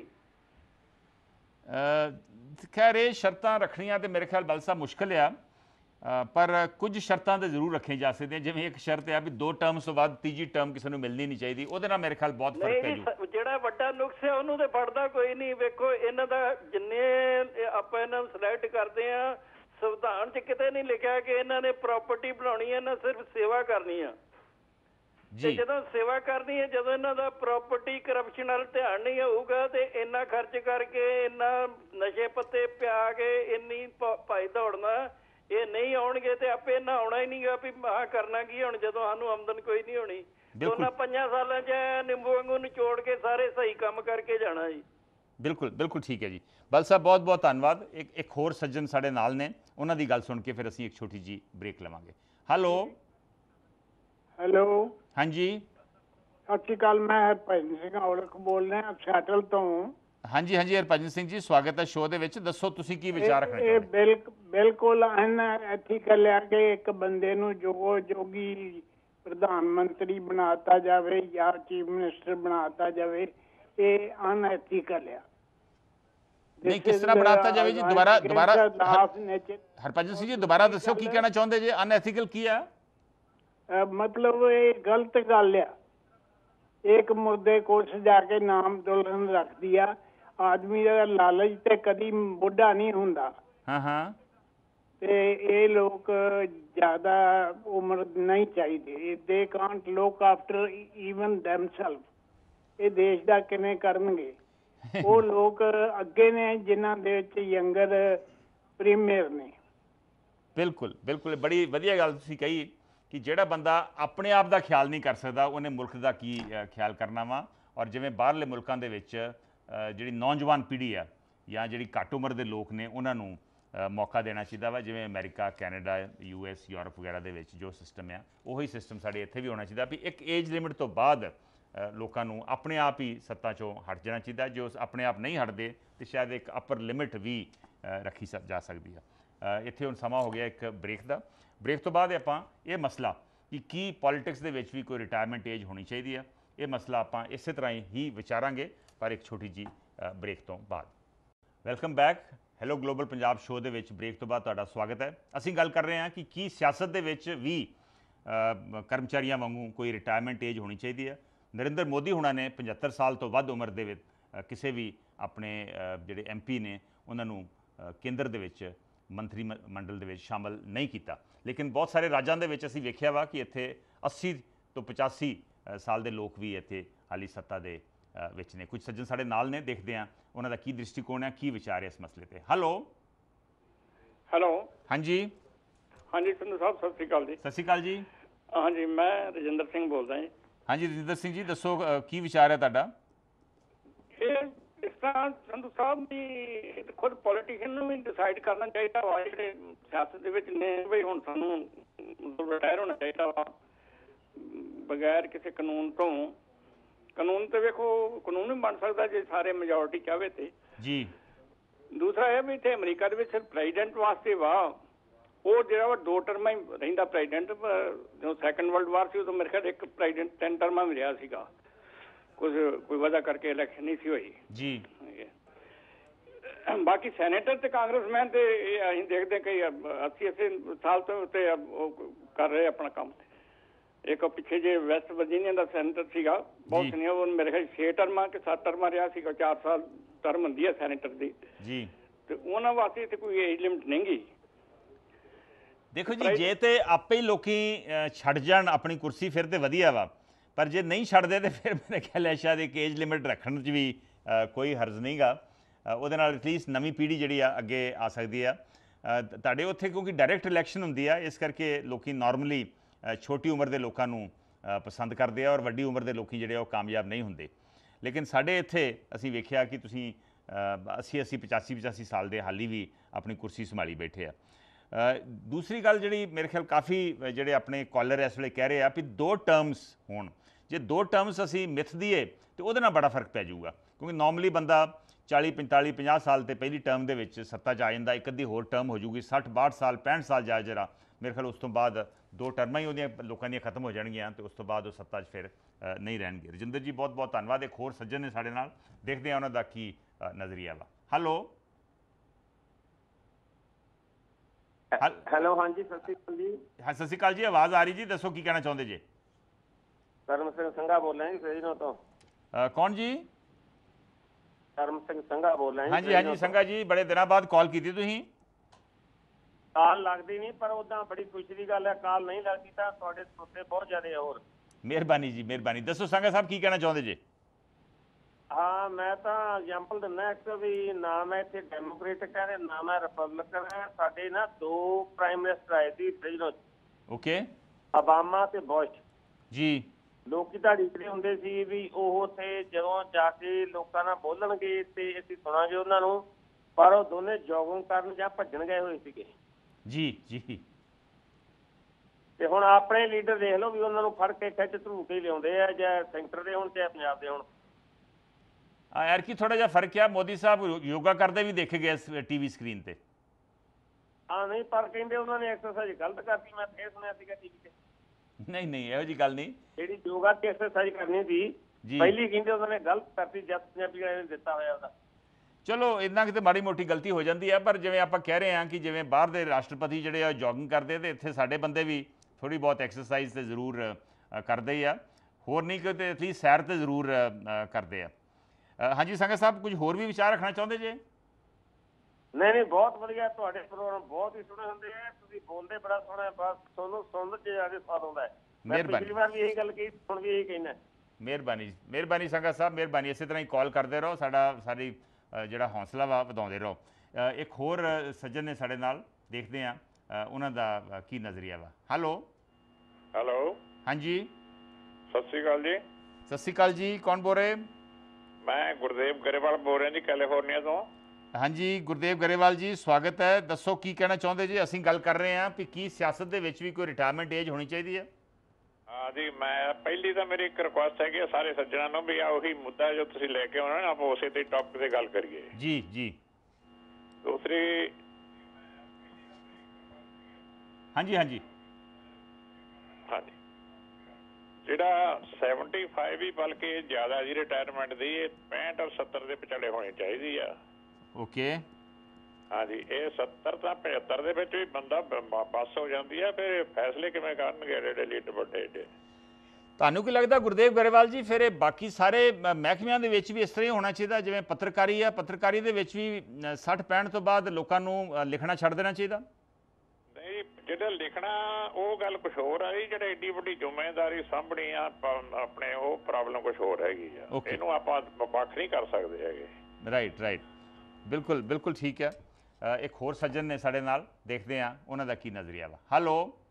ਖੈਰ ਇਹ ਸ਼ਰਤਾਂ ਰੱਖਣੀਆਂ ਤੇ ਮੇਰੇ ਖਿਆਲ ਬਲ ਸਾਹਿਬ ਮੁਸ਼ਕਿਲ ਆ, ਪਰ ਕੁਝ ਸ਼ਰਤਾਂ ਤਾਂ ਜ਼ਰੂਰ ਰੱਖੀਆਂ ਜਾ ਸਕਦੀਆਂ। ਜਿਵੇਂ ਇੱਕ ਸ਼ਰਤ ਹੈ ਵੀ ਦੋ ਟਰਮਸ ਤੋਂ ਬਾਅਦ ਤੀਜੀ ਟਰਮ ਕਿਸੇ ਨੂੰ ਮਿਲਣੀ ਨਹੀਂ ਚਾਹੀਦੀ, ਉਹਦੇ ਨਾਲ ਮੇਰੇ ਖਿਆਲ ਬਹੁਤ ਫਰਕ ਪੈ ਜੂ। ਜਿਹੜਾ ਵੱਡਾ ਨੁਕਸ ਹੈ ਉਹਨੂੰ ਤੇ ਫੜਦਾ ਕੋਈ ਨਹੀਂ। ਵੇਖੋ ਇਹਨਾਂ ਦਾ ਜਿੰਨੇ ਆਪਾਂ ਇਹਨਾਂ ਨੂੰ ਸਿਲੈਕਟ ਕਰਦੇ ਆ, ਸੰਵਿਧਾਨ 'ਚ ਕਿਤੇ ਨਹੀਂ ਲਿਖਿਆ ਕਿ ਇਹਨਾਂ ਨੇ ਪ੍ਰਾਪਰਟੀ ਬਣਾਉਣੀ ਹੈ, ਇਹਨਾਂ ਸਿਰਫ ਸੇਵਾ ਕਰਨੀ ਆ। ਤੇ ਜਦੋਂ ਸੇਵਾ ਕਰਨੀ ਹੈ, ਜਦੋਂ ਇਹਨਾਂ ਦਾ ਪ੍ਰਾਪਰਟੀ ਕਰਪਸ਼ਨ ਵੱਲ ਧਿਆਨ ਨਹੀਂ ਹੋਊਗਾ ਤੇ ਇੰਨਾ ਖਰਚ ਕਰਕੇ, ਇੰਨਾ ਨਸ਼ੇ ਪੱਤੇ ਪਿਆ ਕੇ, ਇੰਨੀ ਭਾਈ ਦੌੜਨਾ, ਇਹ ਨਹੀਂ ਆਉਣਗੇ ਤੇ ਆਪੇ ਇਹਨਾਂ ਆਉਣਾ ਹੀ ਨਹੀਂਗਾ ਵੀ ਆਹ ਕਰਨਾ ਕੀ ਹੁਣ ਜਦੋਂ ਸਾਨੂੰ ਆਮਦਨ ਕੋਈ ਨਹੀਂ ਹੋਣੀ। ਉਹਨਾਂ ਪੰਜਾਂ ਸਾਲਾਂ 'ਚ ਨਿੰਬੂ ਵਾਂਗੂ ਨਿਚੋੜ ਕੇ ਸਾਰੇ ਸਹੀ ਕੰਮ ਕਰਕੇ ਜਾਣਾ ਜੀ। ਬਿਲਕੁਲ ਬਿਲकुल ठीक है जी। बल साहब बहुत बहुत धन्यवाद। एक एक होर सज्जन साढ़े नाल ने, उन्हों की गल सुन के फिर असीं एक छोटी जी ब्रेक लवांगे। हेलो हेलो हाँ जी सत श्री अकाल, मैं हरभजन सिंह औलख बोल रहा सैटल तो। हाँ जी हाँ जी हरभजन सिंह जी, स्वागत है शो दे विच। दसो तुसीं की विचार रखना चाहुंदे? बिल बिल्कुल एथिकल है कि एक बंदे नूं जो जोगी प्रधानमंत्री बनाता जाए या चीफ मिनिस्टर बनाता जाए, ये अनएथिकल है। नहीं किस तरह बनाता जाए जी? दोबारा दोबारा हरभजन सिंह जी दोबारा दसो की कहना चाहते जी? अनएथिकल की है? मतलब ये गलत गल है। एक मुर्दे को सजा के नाम दुल्हन रख दिया। आदमी का लालच ते कदी बुढ़ा नहीं हुंदा। हाँ हाँ ते ये लोग ज्यादा उम्र नहीं चाहिए। They can't look after even themselves. ये देश का किवें करनगे? वो लोग अगे ने जिन्हां दे विच यंगर प्रीमियर ने। बिल्कुल बिल्कुल बड़ी वधिया गल तुसीं कही कि जिहड़ा बंदा अपने आप का ख्याल नहीं कर सकता, उन्हें मुल्क का की ख्याल करना वा। और जिवें बाहरले मुल्कां दे विच जिहड़ी नौजवान पीढ़ी आ या जिहड़ी घੱਟ उम्र के लोग ने, उन्होंने मौका देना चाहिए वा। जिवें America, Canada, U S, Europe वगैरह दे विच जो सिस्टम है, उही सिस्टम साडे इत्थे भी होना चाहिए भी एक एज लिमिट तो बाद लोगों को अपने आप ही सत्ता चों हट जाना चाहिए। जो अपने आप नहीं हटते तो शायद एक अपर लिमिट भी रखी जा सकती है। इत्थे हुण समा हो गया एक ब्रेक का। ब्रेक तो बाद आपां ये मसला कि की पॉलिटिक्स दे विच भी कोई रिटायरमेंट एज होनी चाहिए है, ये मसला आपां इस तरह ही विचारांगे, पर एक छोटी जी ब्रेक तो बाद। Welcome back. Hello global Punjab show दे विच ब्रेक तो बाद तुहाडा स्वागत है। असीं गल कर रहे हैं कि की सियासत दे विच भी कर्मचारियों वांगू कोई रिटायरमेंट एज होनी चाहिए है। नरेंद्र मोदी हुणां ने पचहत्तर साल तो वध उम्र दे विच किसी भी अपने जिहड़े एम पी ने उन्होंने केंद्र दे विच मंत्री मंडल दे विच शामिल नहीं किया। लेकिन बहुत सारे राज्यों के विच असीं वेखिया वा कि इत्थे अस्सी तो पचासी साल के लोग भी इत्थे हाली सत्ता दे विच ने। कुछ सज्जन साडे नाल ने, देखते हैं उन्हां दा की दृष्टिकोण है, की विचार है इस मसले ते। हेलो हेलो हाँ जी हाँ जी संधू साहब सत श्री अकाल जी। सत श्री अकाल जी। हाँ जी मैं रजिंदर सिंह बोल रहा जी। हाँ जी रजिंदर सिंह जी दसो की विचार है तुहाडा? इस तरह संधू साहब भी खुद पॉलिटिशियन ਨੂੰ ਵੀ डिसाइड करना चाहिए वा ਜਿਹੜੇ सियासत ਦੇ ਵਿੱਚ ਨੇ ਵੀ ਹੁਣ ਸਾਨੂੰ ਮਤਲਬ ਰਿਟਾਇਰ ਹੋਣਾ ਚਾਹੀਦਾ ਵਾ ਬਗੈਰ ਕਿਸੇ ਕਾਨੂੰਨ ਤੋਂ। ਕਾਨੂੰਨ ਤੇ ਵੇਖੋ ਕਾਨੂੰਨ ਨਹੀਂ ਬਣ ਸਕਦਾ ਜੇ ਸਾਰੇ ਮੈਜੋਰਟੀ ਚਾਹਵੇ ਤੇ ਜੀ। ਦੂਸਰਾ ਇਹ ਵੀ ਇੱਥੇ ਅਮਰੀਕਾ ਦੇ ਵਿੱਚ ਸਿਰਫ ਪ੍ਰੈਜ਼ੀਡੈਂਟ ਵਾਸਤੇ ਵਾ ਉਹ ਜਿਹੜਾ ਵਾ ਦੋ ਟਰਮਾਂ ਹੀ ਰਹਿੰਦਾ ਪ੍ਰੈਜ਼ੀਡੈਂਟ। ਜਦੋਂ ਸੈਕੰਡ ਵਰਲਡ ਵਾਰ ਸੀ ਉਦੋਂ ਮੇਰੇ ਖਿਆਲ ਇੱਕ ਪ੍ਰੈਜ਼ੀਡੈਂਟ ਤਿੰਨ ਟਰਮਾਂ ਵੀ ਰਿਹਾ ਸੀਗਾ। ਕੁਝ ਕੋਈ ਵਜ੍ਹਾ ਕਰਕੇ ਇਲੈਕਸ਼ਨ ਨਹੀਂ ਸੀ ਹੋਈ ਜੀ। ਬਾਕੀ ਸੈਨੇਟਰ ਤੇ ਕਾਂਗਰਸਮੈਨ ਤੇ ਅਸੀਂ ਦੇਖਦੇ ਕਈ ਅੱਸੀ ਅੱਸੀ ਸਾਲ ਤੋਂ ਉੱਤੇ ਉਹ ਕਰ ਰਹੇ ਆਪਣਾ ਕੰਮ। ਇੱਕ ਪਿੱਛੇ ਜੇ ਵੈਸਟ ਵਰਜੀਨੀਆ ਦਾ ਸੈਨੇਟਰ ਸੀਗਾ ਬਹੁਤ ਸੀਨੀਅਰ, ਉਹ ਮੇਰੇ ਖਿਆਲ ਛੇ ਟਰਮਾਂ ਕਿ ਸੱਤ ਟਰਮਾਂ ਰਿਹਾ ਸੀਗਾ। ਚਾਰ ਸਾਲ ਟਰਮ ਹੁੰਦੀ ਹੈ ਸੈਨੇਟਰ ਦੀ ਜੀ। ਤੇ ਉਹਨਾਂ ਵਾਸਤੇ ਇੱਥੇ ਕੋਈ ਏਜ ਲਿਮਿਟ ਨਹੀਂ ਗੀ। देखो जी जे तो आपे ही लोग छड़ जान अपनी कुर्सी फिर तो वधिया वा, पर जे नहीं छड़ते तो फिर मेरे ख्याल है शायद एक एज लिमिट रखने भी आ, कोई हर्ज नहीं गा। ਉਹਦੇ ਨਾਲ ਐਟਲੀਸਟ ਨਵੀਂ ਪੀੜ੍ਹੀ ਜਿਹੜੀ ਆ ਅੱਗੇ ਆ ਸਕਦੀ ਆ। ਤੁਹਾਡੇ ਉੱਥੇ ਕਿਉਂਕਿ ਡਾਇਰੈਕਟ ਇਲੈਕਸ਼ਨ ਹੁੰਦੀ ਆ, ਇਸ ਕਰਕੇ ਲੋਕੀ ਨਾਰਮਲੀ ਛੋਟੀ ਉਮਰ ਦੇ ਲੋਕਾਂ ਨੂੰ ਪਸੰਦ ਕਰਦੇ ਆ ਔਰ ਵੱਡੀ ਉਮਰ ਦੇ ਲੋਕੀ ਜਿਹੜੇ ਉਹ ਕਾਮਯਾਬ ਨਹੀਂ ਹੁੰਦੇ। ਲੇਕਿਨ ਸਾਡੇ ਇੱਥੇ ਅਸੀਂ ਵੇਖਿਆ ਕਿ ਤੁਸੀਂ अस्सी अस्सी पचासी पचासी साल के हाली भी अपनी कुर्सी संभाली बैठे आ। दूसरी गल जी मेरे ख्याल काफ़ी जोड़े अपने कॉलर इस वे कह रहे हैं भी दो टर्म्स होण, जे दो टर्म्स असी मिथ दीए तो वो बड़ा फर्क पै जाऊगा, क्योंकि नॉर्मली बंदा चाली पंताली पचास साल तो पहली टर्म के सत्ता च आ जाता, एक अद्धी होर टर्म हो जूगी सठ बाहठ साल पैंठ साल जाए जरा मेरे ख्याल उस तो बाद दो टर्मां ही उहदियां लोकां दियां खत्म हो जाणगियां तो उस तो बाद वो सत्ता च फिर नहीं रहणगे। रजिंदर जी बहुत बहुत धन्यवाद। एक होर सज्जन ने साडे नाल, देखते हैं उन्हां दा की नज़रिया वा। हेलो हेलो हाँ जी सत श्री अकाल जी। हाँ सत श्री अकाल जी, आवाज़ आ रही जी, दसो की कहना चाहते जी? करम सिंह संघा बोल रहे हैं सजीनों तो। आ, कौन जी? करम सिंह संघा बोल रहे हैं। हाँ जी हाँ जी संघा जी, बड़े दिनों बाद कॉल की तुसीं। काल लगती नहीं पर उदा बड़ी खुशी की गल है, काल नहीं लगती तो तुहाडे सोते बहुत ज़्यादा होर। ਮਿਹਰਬਾਨੀ ਜੀ, ਮਿਹਰਬਾਨੀ। ਦੱਸੋ ਸੰਘਾ ਸਾਹਿਬ ਕੀ ਕਹਿਣਾ ਚਾਹੁੰਦੇ ਜੇ? ਹਾਂ, ਮੈਂ ਤਾਂ ਐਗਜ਼ਾਮਪਲ ਦਿੰਦਾ ਇੱਕ ਵੀ ਨਾ ਮੈਂ ਇੱਥੇ ਡੈਮੋਕ੍ਰੇਟਿਕ ਹੈ ਨਾ ਮੈਂ ਰਿਪਬਲਿਕਨ ਹੈ। ਸਾਡੇ ਨਾ ਦੋ ਪ੍ਰਾਈਮ ਮਿਨਿਸਟਰ ਆਏ ਸੀ ਪ੍ਰੀਨੋ, ਓਕੇ, ਓਬਾਮਾ ਤੇ ਬੁਸ਼ ਜੀ। ਲੋਕੀ ਤਾਂ ਡੀਕਦੇ ਹੁੰਦੇ ਸੀ ਵੀ ਉਹ ਉੱਥੇ ਜਦੋਂ ਜਾ ਕੇ ਲੋਕਾਂ ਨਾਲ ਬੋਲਣਗੇ ਤੇ ਅਸੀਂ ਸੁਣਾਂਗੇ ਉਹਨਾਂ ਨੂੰ, ਪਰ ਉਹ ਦੋਨੇ ਜੋਗਿੰਗ ਕਰਨ ਜਾਂ ਭੱਜਣ ਗਏ ਹੋਏ ਸੀਗੇ। ਜੀ ਜੀ। ਤੇ ਹੁਣ ਆਪਣੇ ਲੀਡਰ ਦੇਖ ਲਓ ਵੀ ਉਹਨਾਂ ਨੂੰ ਫੜ ਕੇ ਖਿੱਚ ਧਰੂ ਕੇ ਲਿਆਉਂਦੇ ਆ, ਜਾਂ ਸੈਂਟਰ ਦੇ ਹੋਣ ਚਾਹੇ ਪੰਜਾਬ ਦੇ ਹੋਣ। ਯਾਰ ਕੀ ਥੋੜਾ ਜਿਹਾ ਫਰਕ ਆ, ਮੋਦੀ ਸਾਹਿਬ ਯੋਗਾ ਕਰਦੇ ਵੀ ਦੇਖੇ ਗਏ ਟੀਵੀ ਸਕਰੀਨ ਤੇ। ਹਾਂ ਨਹੀਂ, ਪਰ ਕਹਿੰਦੇ ਉਹਨਾਂ ਨੇ ਐਕਸਰਸਾਈਜ਼ ਗਲਤ ਕਰਤੀ। ਮੈਂ ਫੇਰ ਸੁਣਿਆ ਸੀਗਾ ਟੀਵੀ ਤੇ। ਨਹੀਂ ਨਹੀਂ, ਇਹੋ ਜਿਹੀ ਗੱਲ ਨਹੀਂ। ਜਿਹੜੀ ਯੋਗਾ ਤੇ ਐਕਸਰਸਾਈਜ਼ ਕਰਨੀ ਸੀ ਪਹਿਲੀ ਕਹਿੰਦੇ ਉਹਨਾਂ ਨੇ ਗਲਤ ਕਰਤੀ, ਜਦ ਪੰਜਾਬੀ ਵਾਲੇ ਨੇ ਦਿੱਤਾ ਹੋਇਆ ਉਹਦਾ। ਚਲੋ ਇੰਨਾ ਕਿਤੇ ਮਾੜੀ ਮੋਟੀ ਗਲਤੀ ਹੋ ਜਾਂਦੀ ਹੈ, ਪਰ ਜਿਵੇਂ ਆਪਾਂ ਕਹਿ ਰਹੇ ਹਾਂ ਕਿ ਜਿਵੇਂ ਬਾਹਰ ਦੇ ਰਾਸ਼ਟਰਪਤੀ ਜਿਹੜੇ ਆ ਜੋਗਿੰਗ ਕਰਦੇ, ਤੇ ਇੱਥੇ ਸਾਡੇ ਬੰਦੇ ਵੀ ਥੋੜ੍ਹੀ ਬਹੁਤ ਐਕਸਰਸਾਈਜ਼ ਤੇ ਜ਼ਰੂਰ ਕਰਦੇ ਹੀ ਆ, ਹੋਰ ਨਹੀਂ ਕਿ ਤੇ ਐਟਲੀਸਟ ਸੈਰ ਤੇ ਜ਼ਰੂਰ ਕਰਦੇ ਆ। ਹਾਂਜੀ ਸੰਘਾ ਸਾਹਿਬ, ਕੁਝ ਹੋਰ ਵੀ ਵਿਚਾਰ ਰੱਖਣਾ ਚਾਹੁੰਦੇ ਜੇ? ਨਹੀਂ ਨਹੀਂ, ਬਹੁਤ ਵਧੀਆ, ਤੁਹਾਡੇ ਪ੍ਰੋਗਰਾਮ ਬਹੁਤ ਹੀ ਸੋਹਣੇ ਹੁੰਦੇ ਆ, ਤੁਸੀਂ ਬੋਲਦੇ ਬੜਾ ਸੋਹਣਾ, ਬਸ ਤੁਹਾਨੂੰ ਸੁਣਨ 'ਚ ਜ਼ਿਆਦਾ ਸਵਾਦ ਆਉਂਦਾ ਹੈ। ਮੈਂ ਪਿਛਲੀ ਵਾਰ ਵੀ ਇਹੀ ਗੱਲ ਕਹੀ, ਹੁਣ ਵੀ ਇਹੀ ਕਹਿਣਾ। ਮਿਹਰਬਾਨੀ ਮਿਹਰਬਾਨੀ ਸੰਘਾ ਸਾਹਿਬ, ਮਿਹਰਬਾਨੀ। ਇਸੇ ਤਰ੍ਹਾਂ ਹੀ ਕਾਲ ਕਰਦੇ ਰਹੋ, ਸਾਡਾ ਸਾਰੀ ਜਿਹੜਾ ਹੌਸਲਾ ਵਾ ਵਧਾਉਂਦੇ ਰਹੋ। ਇੱਕ ਹੋਰ ਸੱਜਣ ਨੇ ਸਾਡੇ ਨਾਲ, ਦੇਖਦੇ ਹਾਂ ਉਹਨਾਂ ਦਾ ਕੀ ਨਜ਼ਰੀਆ ਵਾ। ਹੈਲੋ ਹੈਲੋ, ਹਾਂਜੀ ਸਤਿ ਸ਼੍ਰੀ ਅਕਾਲ ਜੀ। ਸਤਿ ਸ਼੍ਰੀ ਅਕਾਲ ਜੀ, ਕੌਣ ਬੋਲ ਰਹੇ? ਮੈਂ ਗੁਰਦੇਵ ਗਰੇਵਾਲ ਬੋਲ ਰਿਹਾ ਜੀ, ਕੈਲੀਫੋਰਨੀਆ ਤੋਂ। ਹਾਂਜੀ ਗੁਰਦੇਵ ਗਰੇਵਾਲ ਜੀ, ਸਵਾਗਤ ਹੈ। ਦੱਸੋ ਕੀ ਕਹਿਣਾ ਚਾਹੁੰਦੇ ਜੀ? ਅਸੀਂ ਗੱਲ ਕਰ ਰਹੇ ਹਾਂ ਵੀ ਕੀ ਸਿਆਸਤ ਦੇ ਵਿੱਚ ਵੀ ਕੋਈ ਰਿਟਾਇਰਮੈਂਟ ਏਜ ਹੋਣੀ ਚਾਹੀਦੀ ਹੈ? ਹਾਂ ਜੀ, ਮੈਂ ਪਹਿਲੀ ਤਾਂ ਮੇਰੀ ਇੱਕ ਰਿਕੁਐਸਟ ਹੈਗੀ ਆ ਸਾਰੇ ਸੱਜਣਾਂ ਨੂੰ ਵੀ ਆ ਉਹੀ ਮੁੱਦਾ ਜੋ ਤੁਸੀਂ ਲੈ ਕੇ ਆਉਣਾ ਨਾ, ਆਪਾਂ ਉਸੇ ਤੇ ਟੌਪਿਕ ਤੇ ਗੱਲ ਕਰੀਏ। ਜੀ ਜੀ। ਦੂਸਰੀ, ਹਾਂਜੀ ਹਾਂਜੀ ਹਾਂਜੀ, ਜਿਹੜਾ ਸੈਵਨਟੀ ਫਾਈਵ ਹੀ ਬਲਕਿ ਜ਼ਿਆਦਾ ਜੀ ਰਿਟਾਇਰਮੈਂਟ ਦੀ, ਇਹ ਪੈਂਹਠ ਔਰ ਸੱਤਰ ਦੇ ਵਿਚਾਲੇ ਹੋਣੀ ਚਾਹੀਦੀ ਆ। ਓਕੇ, ਹਾਂਜੀ, ਇਹ ਸੱਤਰ ਤਾਂ ਪਝੱਤਰ ਦੇ ਵਿੱਚ ਵੀ ਬੰਦਾ ਬੱਸ ਹੋ ਜਾਂਦੀ ਆ, ਫਿਰ ਫੈਸਲੇ ਕਿਵੇਂ ਕਰਨਗੇ ਏਡੇ ਲੀਡਰ ਵੱਡੇ ਏਡੇ? ਤੁਹਾਨੂੰ ਕੀ ਲੱਗਦਾ ਗੁਰਦੇਵ ਗਰੇਵਾਲ ਜੀ, ਫਿਰ ਇਹ ਬਾਕੀ ਸਾਰੇ ਮਹਿਕਮਿਆਂ ਦੇ ਵਿੱਚ ਵੀ ਇਸ ਤਰ੍ਹਾਂ ਹੀ ਹੋਣਾ ਚਾਹੀਦਾ? ਜਿਵੇਂ ਪੱਤਰਕਾਰੀ ਆ, ਪੱਤਰਕਾਰੀ ਦੇ ਵਿੱਚ ਵੀ ਸੱਠ ਪੈਂਹਠ ਤੋਂ ਬਾਅਦ ਲੋਕਾਂ ਨੂੰ ਲਿਖਣਾ ਛੱਡ ਦੇਣਾ ਚਾਹੀਦਾ? ਨਹੀਂ, ਜਿਹੜਾ ਲਿਖਣਾ ਉਹ ਗੱਲ ਕੁਛ ਹੋਰ ਆ ਜੀ, ਜਿਹੜਾ ਏਡੀ ਵੱਡੀ ਜ਼ਿੰਮੇਵਾਰੀ ਸਾਂਭਣੀ ਆ ਆਪਣੇ, ਉਹ ਪ੍ਰੋਬਲਮ ਕੁਛ ਹੋਰ ਹੈਗੀ ਆ। ਇਹਨੂੰ ਆਪਾਂ ਵੱਖ ਨਹੀਂ ਕਰ ਸਕਦੇ ਹੈਗੇ। ਰਾਈਟ ਰਾਈਟ, ਬਿਲਕੁਲ ਬਿਲਕੁਲ ਠੀਕ ਹੈ। ਇੱਕ ਹੋਰ ਸੱਜਣ ਨੇ ਸਾਡੇ ਨਾਲ, ਦੇਖਦੇ ਹਾਂ ਉਹਨਾਂ ਦਾ ਕੀ ਨਜ਼ਰੀਆ ਵਾ। ਹੈਲੋ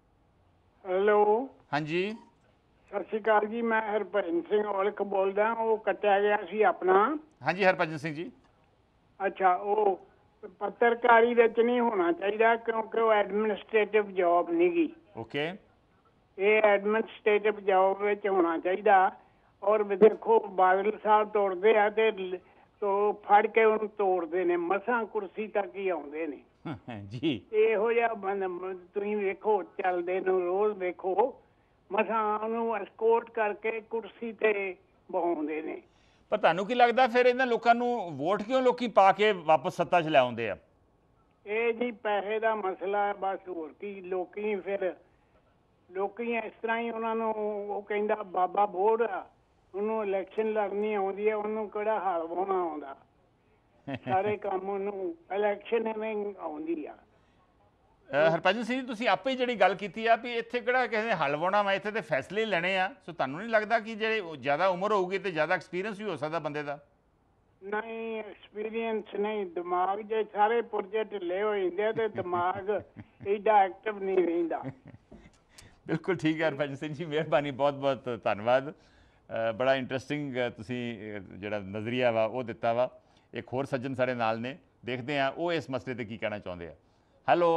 ਹੈਲੋ, ਹਾਂਜੀ ਸਤਿ ਸ਼੍ਰੀ ਅਕਾਲ ਜੀ। ਮੈਂ ਹਰਭਜਨ ਸਿੰਘ ਔਲਖ ਬੋਲਦਾ, ਉਹ ਕੱਟਿਆ ਗਿਆ ਸੀ ਆਪਣਾ। ਹਾਂਜੀ ਹਰਭਜਨ ਸਿੰਘ ਜੀ। ਅੱਛਾ, ਉਹ ਪੱਤਰਕਾਰੀ ਵਿੱਚ ਨਹੀਂ ਹੋਣਾ ਚਾਹੀਦਾ ਕਿਉਂਕਿ ਉਹ ਐਡਮਿਨਿਸਟ੍ਰੇਟਿਵ ਜੌਬ ਨਹੀਂ ਗੀ। ਓਕੇ, ਇਹ ਐਡਮਿਨਿਸਟ੍ਰੇਟਿਵ ਜੌਬ ਵਿੱਚ ਹੋਣਾ ਚਾਹੀਦਾ। ਔਰ ਦੇਖੋ ਬਾਦਲ ਸਾਹਿਬ ਤੋੜਦੇ ਆ ਤੇ ਤੋ ਫੜ ਕੇ ਉਹਨੂੰ ਤੋੜਦੇ ਨੇ, ਮਸਾਂ ਕੁਰਸੀ ਤੱਕ ਹੀ ਆਉਂਦੇ ਨੇ ਜੀ। ਇਹੋ ਜਿਹਾ ਤੁਸੀਂ ਵੇਖੋ, ਚੱਲਦੇ ਨੂੰ ਰੋਜ਼ ਵੇਖੋ, ਮਸਾਂ ਉਹਨੂੰ ਐਸਕੋਰਟ ਕਰਕੇ ਕੁਰਸੀ ਤੇ ਬਹਾਉਂਦੇ ਨੇ। ਪਰ ਤੁਹਾਨੂੰ ਕੀ ਲੱਗਦਾ ਫਿਰ ਇਹਨਾਂ ਲੋਕਾਂ ਨੂੰ ਵੋਟ ਕਿਉਂ ਲੋਕੀ ਪਾ ਕੇ ਵਾਪਸ ਸੱਤਾ 'ਚ ਲੈ ਆਉਂਦੇ ਆ? ਇਹ ਜੀ ਪੈਸੇ ਦਾ ਮਸਲਾ ਹੈ ਬਸ, ਹੋਰ ਕੀ। ਲੋਕੀ ਫਿਰ ਲੋਕੀ ਇਸ ਤਰ੍ਹਾਂ ਹੀ ਉਹਨਾਂ ਨੂੰ, ਉਹ ਕਹਿੰਦਾ ਬਾਬਾ ਬੋੜ ਆ, ਉਹਨੂੰ ਇਲੈਕਸ਼ਨ ਲੜਨੀ ਆਉਂਦੀ ਹੈ, ਉਹਨੂੰ ਕਿਹੜਾ ਹਲਵਾਉਣਾ ਆਉਂਦਾ? ਸਾਰੇ ਕੰਮ ਉਹਨੂੰ ਇਲੈਕਸ਼ਨ ਐਵੇਂ ਆਉਂਦੀ ਆ। ਹਰਭਜਨ ਸਿੰਘ ਜੀ, ਤੁਸੀਂ ਆਪੇ ਜਿਹੜੀ ਗੱਲ ਕੀਤੀ ਆ ਵੀ ਇੱਥੇ ਕਿਹੜਾ ਕਿਸੇ ਨੇ ਹਲਵਾਉਣਾ ਵਾ, ਇੱਥੇ ਤੇ ਫੈਸਲੇ ਲੈਣੇ ਆ, ਸੋ ਤੁਹਾਨੂੰ ਨਹੀਂ ਲੱਗਦਾ ਕਿ ਜਿਹੜੇ ਜ਼ਿਆਦਾ ਉਮਰ ਹੋਊਗੀ ਤੇ ਜ਼ਿਆਦਾ ਐਕਸਪੀਰੀਅੰਸ ਵੀ ਹੋ ਸਕਦਾ ਬੰਦੇ ਦਾ? ਨਹੀਂ, ਐਕਸਪੀਰੀਅੰਸ ਨਹੀਂ, ਦਿਮਾਗ ਜੇ ਸਾਰੇ ਪੁਰਜੇ ਢਿੱਲੇ ਹੋ ਜਾਂਦੇ ਤੇ ਦਿਮਾਗ ਏਡਾ ਐਕਟਿਵ ਨਹੀਂ ਰਹਿੰਦਾ। ਬਿਲਕੁਲ ਠੀਕ ਹੈ ਹਰਭਜਨ ਸਿੰਘ ਜੀ, ਮਿਹਰਬਾਨੀ, ਬਹੁਤ ਬਹੁਤ ਧੰਨਵਾਦ। ਬੜਾ ਇੰਟਰਸਟਿੰਗ ਤੁਸੀਂ ਜਿਹੜਾ ਨਜ਼ਰੀਆ ਵਾ ਉਹ ਦਿੱਤਾ ਵਾ। ਇੱਕ ਹੋਰ ਸੱਜਣ ਸਾਡੇ ਨਾਲ ਨੇ, ਦੇਖਦੇ ਹਾਂ ਉਹ ਇਸ ਮਸਲੇ 'ਤੇ ਕੀ ਕਹਿਣਾ ਚਾਹੁੰਦੇ ਆ। ਹੈਲੋ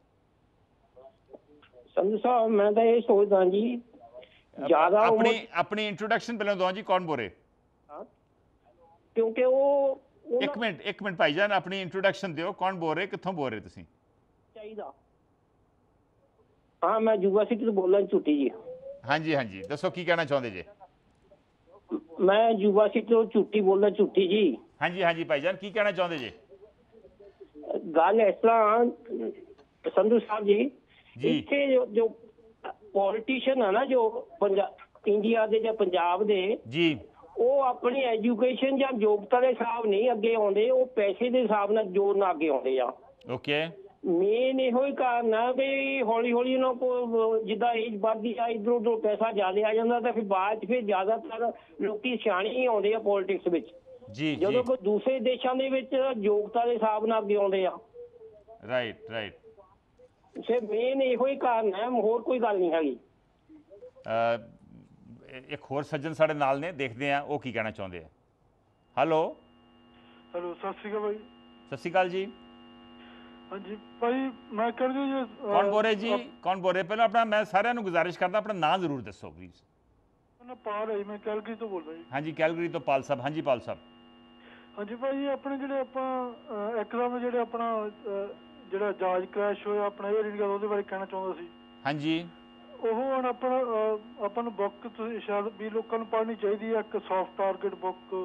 ਸੰਧੂ ਸਾਹਿਬ, ਮੈਂ ਤਾਂ ਇਹ ਸੋਚਦਾ ਜੀ, ਜ਼ਿਆਦਾ ਆਪਣੀ ਆਪਣੀ ਇੰਟਰੋਡਕਸ਼ਨ ਪਹਿਲਾਂ ਦਵਾਂ ਜੀ, ਕੌਣ ਬੋਲ ਰਹੇ? ਕਿਉਂਕਿ ਉਹ ਇੱਕ ਮਿੰਟ ਇੱਕ ਮਿੰਟ ਭਾਈ ਜਾਨ, ਆਪਣੀ ਇੰਟਰੋਡਕਸ਼ਨ ਦਿਓ, ਕੌਣ ਬੋਲ ਰਹੇ, ਕਿੱਥੋਂ ਬੋਲ ਰਹੇ ਤੁਸੀਂ? ਚਾਹੀਦਾ। ਹਾਂ, ਮੈਂ ਯੂਵਾ ਸਿਟੀ ਤੋਂ ਬੋਲ ਰਿਹਾ, ਝੂਟੀ ਜੀ। ਹਾਂਜੀ ਹਾਂਜੀ, ਦੱਸੋ ਕੀ ਕਹਿਣਾ ਚਾਹੁੰਦੇ ਜੇ? ਮੈਂ ਯੂਵਾ ਸਿਟੀ ਤੋਂ ਝੂਟੀ ਬੋਲਦਾ, ਝੂਟੀ ਜੀ। ਹਾਂਜੀ ਹਾਂਜੀ ਭਾਈ ਜਾਨ, ਕੀ ਕਹਿਣਾ ਚਾਹੁੰਦੇ ਜੇ? ਗੱਲ ਇਸ ਤਰ੍ਹਾਂ ਸੰਧੂ ਸਾਹਿਬ ਜੀ, ਇੱਥੇ ਜੋ ਪੋਲੀਟੀਸ਼ੀਅਨ ਆ ਨਾ, ਜੋ ਪੰਜਾਬ ਇੰਡੀਆ ਦੇ ਜਾਂ ਪੰਜਾਬ ਦੇ ਜੀ, ਉਹ ਆਪਣੀ ਐਜੂਕੇਸ਼ਨ ਜਾਂ ਯੋਗਤਾ ਦੇ ਹਿਸਾਬ ਨਹੀਂ ਅੱਗੇ ਆਉਂਦੇ, ਉਹ ਪੈਸੇ ਦੇ ਹਿਸਾਬ ਨਾਲ ਜੋਰ ਨਾਲ ਅੱਗੇ ਆਉਂਦੇ ਆ। ਓਕੇ, ਮੇਨ ਇਹੋ ਹੀ ਕਾਰਨ ਆ ਵੀ ਹੌਲੀ ਹੌਲੀ ਉਹਨਾਂ ਕੋਲ ਜਿੱਦਾਂ ਏਜ ਵੱਧਦੀ ਆ ਇੱਧਰੋਂ ਉੱਧਰੋਂ ਪੈਸਾ ਜ਼ਿਆਦਾ ਆ ਜਾਂਦਾ ਤਾਂ ਫਿਰ ਬਾਅਦ 'ਚ ਫਿਰ ਜ਼ਿਆਦਾਤਰ ਲੋਕੀ ਸਿਆਣੇ ਹੀ ਆਉਂਦੇ ਆ ਪੋਲੀਟਿਕਸ ਵਿੱਚ। ਜੀ ਜਦੋਂ ਕੋਈ ਦੂਸਰੇ ਦੇਸ਼ਾਂ ਦੇ ਵਿੱਚ ਯੋਗਤਾ ਦੇ ਹਿਸਾਬ ਨਾਲ ਅੱਗੇ ਆਉਂਦੇ ਆ। ਰਾਈਟ ਰਾਈਟ ਸੇ ਮੇਨ ਇਹੋ ਹੀ ਕਾਰਨ ਹੈ, ਹੋਰ ਕੋਈ ਗੱਲ ਨਹੀਂ ਹੈਗੀ। ਇੱਕ ਹੋਰ ਸੱਜਣ ਸਾਡੇ ਨਾਲ ਨੇ, ਦੇਖਦੇ ਆ ਉਹ ਕੀ ਕਹਿਣਾ ਚਾਹੁੰਦੇ ਆ। ਹੈਲੋ ਹੈਲੋ ਸਤਿ ਸ਼੍ਰੀ ਅਕਾਲ ਭਾਈ। ਸਤਿ ਸ਼੍ਰੀ ਅਕਾਲ ਜੀ। ਹਾਂਜੀ ਭਾਈ ਮੈਂ ਕਹਿੰਦੀ ਜੀ ਕੌਣ ਬੋਲ ਰਹੇ ਜੀ? ਕੌਣ ਬੋਲ ਰਹੇ? ਪਹਿਲਾਂ ਆਪਣਾ ਮੈਂ ਸਾਰਿਆਂ ਨੂੰ ਗੁਜ਼ਾਰਿਸ਼ ਕਰਦਾ ਆਪਣਾ ਨਾਂ ਜ਼ਰੂਰ ਦੱਸੋ ਪਲੀਜ਼। ਮੈਂ ਪਾਲ ਹੈ ਜੀ, ਮੈਂ ਕੈਲਗਰੀ ਤੋਂ ਬੋਲ ਰਿਹਾ ਜੀ। ਹਾਂਜੀ ਕੈਲਗਰੀ ਤੋਂ ਪਾਲ ਸਾਹਿਬ। ਹਾਂਜੀ ਪਾਲ ਸਾਹਿਬ। ਹਾਂਜੀ ਭਾਈ ਆਪਣੇ ਜਿਹੜੇ ਆਪਾਂ ਇੱਕਦਮ ਜਿਹੜੇ ਆਪਣਾ ਜਿਹੜਾ ਜਹਾਜ਼ ਕ੍ਰੈਸ਼ ਹੋਇਆ ਆਪਣਾ ਏਅਰ ਇੰਡੀਆ, ਉਹਦੇ ਬਾਰੇ ਕਹਿਣਾ ਚਾਹੁੰਦਾ ਸੀ। ਹਾਂਜੀ ਉਹ ਹੁਣ ਆਪਣਾ ਆਪਾਂ ਨੂੰ ਬੁੱਕ ਤੁਸੀਂ ਸ਼ਾਇਦ ਵੀ ਲੋਕਾਂ ਨੂੰ ਪੜ੍ਹਨੀ ਚਾਹੀਦੀ ਹੈ, ਇੱਕ ਸੌਫਟ ਟਾਰਗੇਟ ਬੁੱਕ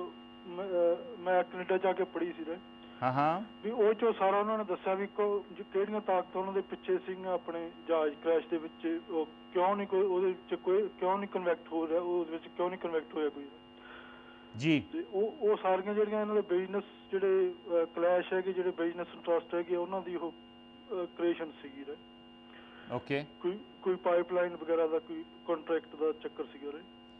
ਮੈਂ ਕੈਨੇਡਾ ਜਾ ਕੇ ਪੜ੍ਹੀ ਸੀ। ਹਾਂ ਹਾਂ ਵੀ ਉਹ 'ਚੋਂ ਸਾਰਾ ਉਹਨਾਂ ਨੇ ਦੱਸਿਆ ਵੀ ਕਿਹੜੀਆਂ ਤਾਕਤਾਂ ਉਹਨਾਂ ਦੇ ਪਿੱਛੇ ਸੀਗੀਆਂ ਆਪਣੇ ਜਹਾਜ਼ ਕ੍ਰੈਸ਼ ਦੇ ਵਿੱਚ, ਉਹ ਕਿਉਂ ਨਹੀਂ ਕੋਈ ਉਹਦੇ ਵਿੱਚ ਕੋਈ ਕਿਉਂ ਨਹੀਂ ਕਨਵੈਕਟ ਹੋ ਰਿਹਾ, ਉਹਦੇ ਵਿੱਚ ਕਿਉਂ ਨਹੀਂ ਕਨਵੈਕਟ ਹੋਇਆ ਕੋਈ ਜੀ। ਤੇ ਉਹ ਉਹ ਸਾਰੀਆਂ ਜਿਹੜੀਆਂ ਇਹਨਾਂ ਦੇ ਬਿਜ਼ਨਸ ਜਿਹੜੇ ਕਲੈਸ਼ ਹੈਗੇ, ਜਿਹੜੇ ਬਿਜ਼ਨਸ ਇੰਟਰਸਟ ਹੈਗੇ, ਉਹਨਾਂ ਦੀ ਉਹ ਕ੍ਰੀਏਸ਼ਨ ਸੀਗੀ। ਓਕੇ ਕੋਈ ਕੋਈ ਪਾਈਪਲਾਈਨ ਵਗੈਰਾ ਦਾ ਕੋਈ ਕੰਟਰੈਕਟ ਦਾ ਚੱਕਰ ਸੀਗਾ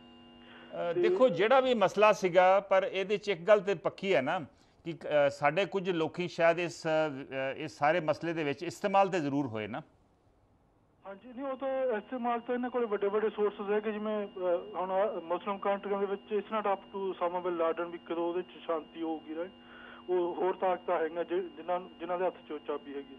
ਰੇ। ਦੇਖੋ ਜਿਹੜਾ ਵੀ ਮਸਲਾ ਸੀਗਾ, ਪਰ ਇਹਦੇ 'ਚ ਇੱਕ ਗੱਲ ਤੇ ਪੱਕੀ ਹੈ ਨਾ ਕਿ ਸਾਡੇ ਕੁਝ ਲੋਕੀ ਸ਼ਾਇਦ ਇਸ ਇਸ ਸਾਰੇ ਮਸਲੇ ਦੇ ਵਿੱਚ ਇਸਤੇਮਾਲ ਤੇ ਜ਼ਰੂਰ ਹੋਏ ਨਾ। ਹਾਂਜੀ ਨਹੀਂ ਉਹ ਤਾਂ ਇਸਤੇਮਾਲ ਤਾਂ ਇਹਨਾਂ ਕੋਲ ਵੱਡੇ ਵੱਡੇ ਸੋਰਸਿਸ ਹੈਗੇ, ਜਿਵੇਂ ਹੁਣ ਮੁਸਲਿਮ ਕੰਟਰੀਆਂ ਦੇ ਵਿੱਚ it's not up to Osama bin Laden ਵੀ ਕਦੋਂ ਉਹਦੇ 'ਚ ਸ਼ਾਂਤੀ ਹੋਊਗੀ ਰਾਈਟ। ਉਹ ਹੋਰ ਤਾਕਤਾਂ ਹੈਗੀਆਂ ਜਿਨ੍ਹਾਂ ਜਿਨ੍ਹਾਂ ਦੇ ਹੱਥ 'ਚ ਚਾਬੀ ਹੈਗੀ।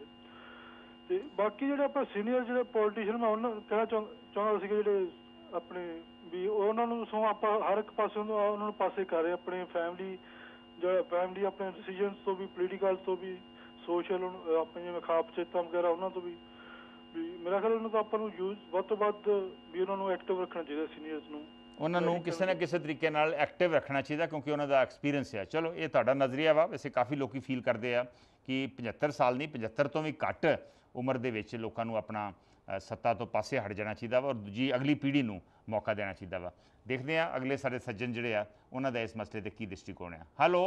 ਤੇ ਬਾਕੀ ਜਿਹੜੇ ਆਪਾਂ ਸੀਨੀਅਰ ਜਿਹੜੇ ਪੋਲੀਟੀਸ਼ੀਅਨ ਮੈਂ ਉਹਨਾਂ ਨੂੰ ਕਹਿਣਾ ਚਾਹੁੰ ਚਾਹੁੰਦਾ ਸੀਗਾ ਜਿਹੜੇ ਆਪਣੇ ਵੀ ਉਹਨਾਂ ਨੂੰ ਸੋ ਆਪਾਂ ਹਰ ਇੱਕ ਪਾਸੇ ਉਹਨਾਂ ਨੂੰ ਪਾਸੇ ਕਰ ਰਹੇ, ਆਪਣੇ ਫੈਮਿਲੀ ਜਿਹੜਾ ਫੈਮਿਲੀ ਆਪਣੇ ਡਿਸੀਜਨਸ ਤੋਂ ਵੀ, ਪੋਲੀਟੀਕਲ ਤੋਂ ਵੀ, ਸੋਸ਼ਲ ਆਪਣੇ ਜਿਵੇਂ ਖਾਪ ਚੇਤਾਂ ਵਗੈਰਾ ਉਹਨਾਂ ਤੋਂ ਵੀ ਵੀ ਮੇਰਾ ਖਿਆਲ ਉਹਨਾਂ ਤੋਂ ਆਪਾਂ ਨੂੰ ਯੂਜ਼ ਵੱਧ ਤੋਂ ਵੱਧ ਵੀ ਉਹਨਾਂ ਨੂੰ ਐਕਟਿਵ ਰੱਖਣਾ ਚਾਹੀਦਾ, ਸੀਨੀਅਰਸ ਨੂੰ ਉਹਨਾਂ ਨੂੰ ਕਿਸੇ ਨਾ ਕਿਸੇ ਤਰੀਕੇ ਨਾਲ ਐਕਟਿਵ ਰੱਖਣਾ ਚਾਹੀਦਾ, ਕਿਉਂਕਿ ਉਹਨਾਂ ਦਾ ਐਕਸਪੀਰੀਅੰਸ ਹੈ। ਚਲੋ ਇਹ ਤੁਹਾਡਾ ਨਜ਼ਰੀਆ ਵਾ, ਵੈਸੇ ਕਾਫੀ ਲੋਕੀ ਫੀਲ ਕਰਦੇ ਆ ਕਿ ਪਝੱਤਰ ਸਾਲ ਨਹੀਂ ਪਝੱਤਰ ਤੋਂ ਵੀ ਘੱਟ ਉਮਰ ਦੇ ਵਿੱਚ ਲੋਕਾਂ ਨੂੰ ਆਪਣਾ ਸੱਤਾ ਤੋਂ ਪਾਸੇ ਹਟ ਜਾਣਾ ਚਾਹੀਦਾ ਵਾ ਔਰ ਦੂਜੀ ਅਗਲੀ ਪੀੜ੍ਹੀ ਨੂੰ ਮੌਕਾ ਦੇਣਾ ਚਾਹੀਦਾ ਵਾ। ਦੇਖਦੇ ਹਾਂ ਅਗਲੇ ਸਾਡੇ ਸੱਜਣ ਜਿਹੜੇ ਆ ਉਹਨਾਂ ਦਾ ਇਸ ਮਸਲੇ 'ਤੇ ਕੀ ਦ੍ਰਿਸ਼ਟੀਕੋਣ ਆ। ਹੈਲੋ